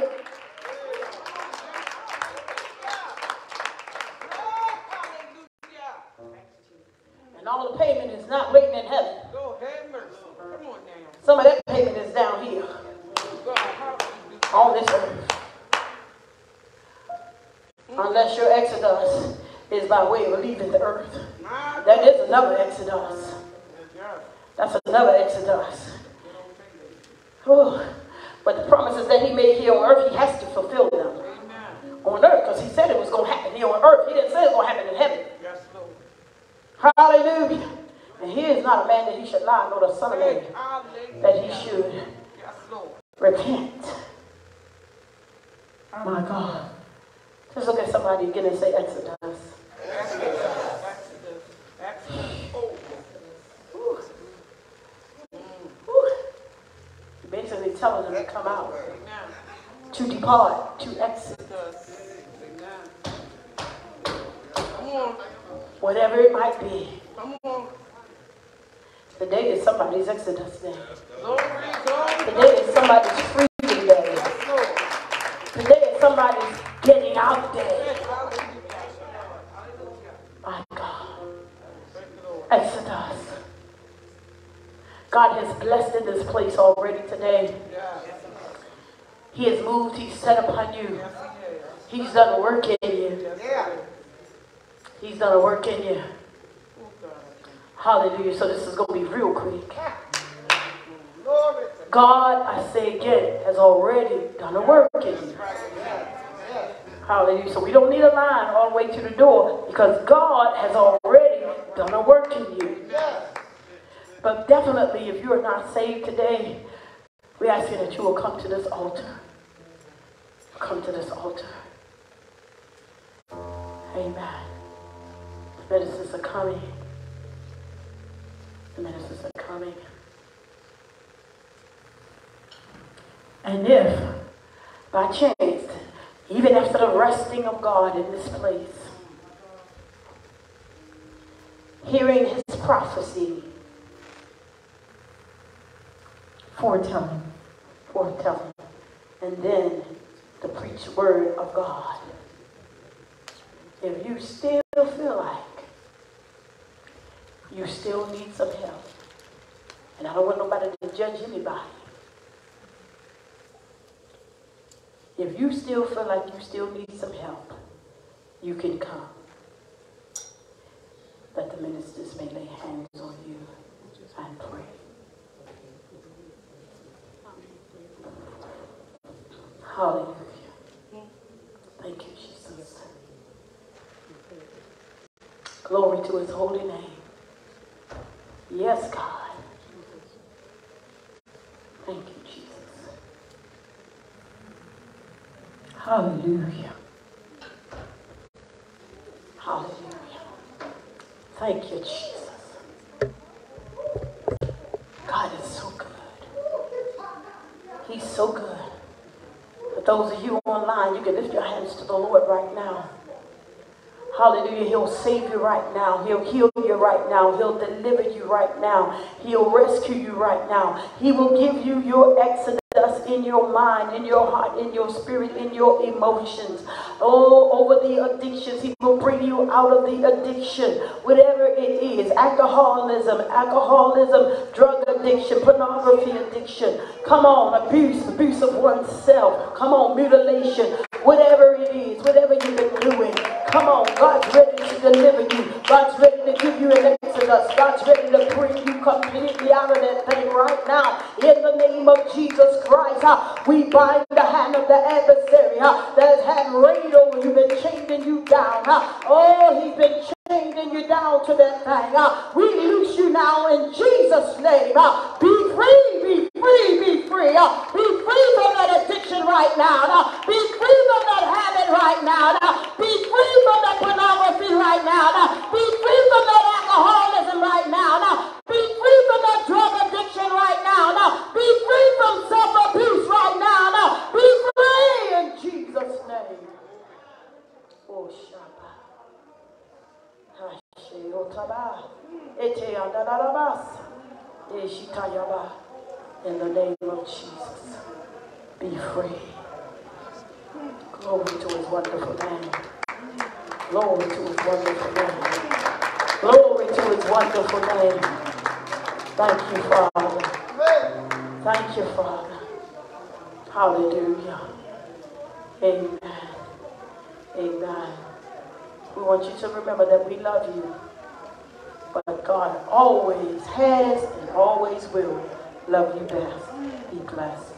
And all the payment is not waiting in heaven. Go ahead, mercy. Come on now. Some of that payment is down here on this earth. Unless your exodus is by way of leaving the earth. That is another exodus. That's another exodus. Oh, but the promises that he made here on earth, he has to fulfill them. On earth, because he said it was going to happen here on earth. He didn't say it was going to happen in heaven. Hallelujah. And he is not a man that he should lie, nor the son of man that he should repent. My God. Just look at somebody again and say Exodus. Basically telling them to come out, to depart, to exit. Whatever it might be. Today is somebody's Exodus day. Today is somebody's freedom day. Today is somebody's getting out day. My God. Exodus. God has blessed in this place already today. He has moved. He's set upon you. He's done a work in you. He's done a work in you. Hallelujah. So this is going to be real quick. God, I say again, has already done a work in you. Hallelujah. So we don't need a line all the way to the door because God has already done a work in you. But definitely, if you are not saved today, we ask you that you will come to this altar. come to this altar. Amen. The ministers are coming. The ministers are coming. And if, by chance, even after the resting of God in this place, hearing his prophecy, foretelling, and then the preached word of God, if you still feel like you still need some help, and I don't want nobody to judge anybody, if you still feel like you still need some help, you can come. That the ministers may lay hands on you and pray. Hallelujah. Thank you, Jesus. Glory to his holy name. Yes, God. Thank you, Jesus. Hallelujah. Hallelujah. Thank you, Jesus. God is so good. He's so good. For those of you online, you can lift your hands to the Lord right now. Hallelujah. He'll save you right now. He'll heal you right now. He'll deliver you right now. He'll rescue you right now. He will give you your exodus in your mind, in your heart, in your spirit, in your emotions. Oh, over the addictions. He will bring you out of the addiction, whatever it is. Alcoholism, drug addiction, pornography addiction. Come on, abuse of oneself. Come on, mutilation. Whatever it is, whatever you've been doing. Come on, God's ready to deliver you. God's ready to give you an exodus. God's ready to bring you completely out of that thing right now. In the name of Jesus Christ, we bind the hand of the adversary that has had reign over you, been chaining you down. Oh, he's been chaining you down to that thing. We loose you now in Jesus' name. Be free, be free, be free. Be free from that addiction right now. Be free from that habit right now. Be free from that pornography right now. Be free from that alcoholism right now. Be free from that drug addiction right now. Be free from self-abuse right now. Be free in Jesus' name. Oh, Shabbat. In the name of Jesus, be free. Glory to his wonderful name. Glory to his wonderful name. Glory to his wonderful name. Thank you, Father. Thank you, Father. Hallelujah. Amen. Amen. We want you to remember that we love you. But God always has and always will love you best. Be blessed.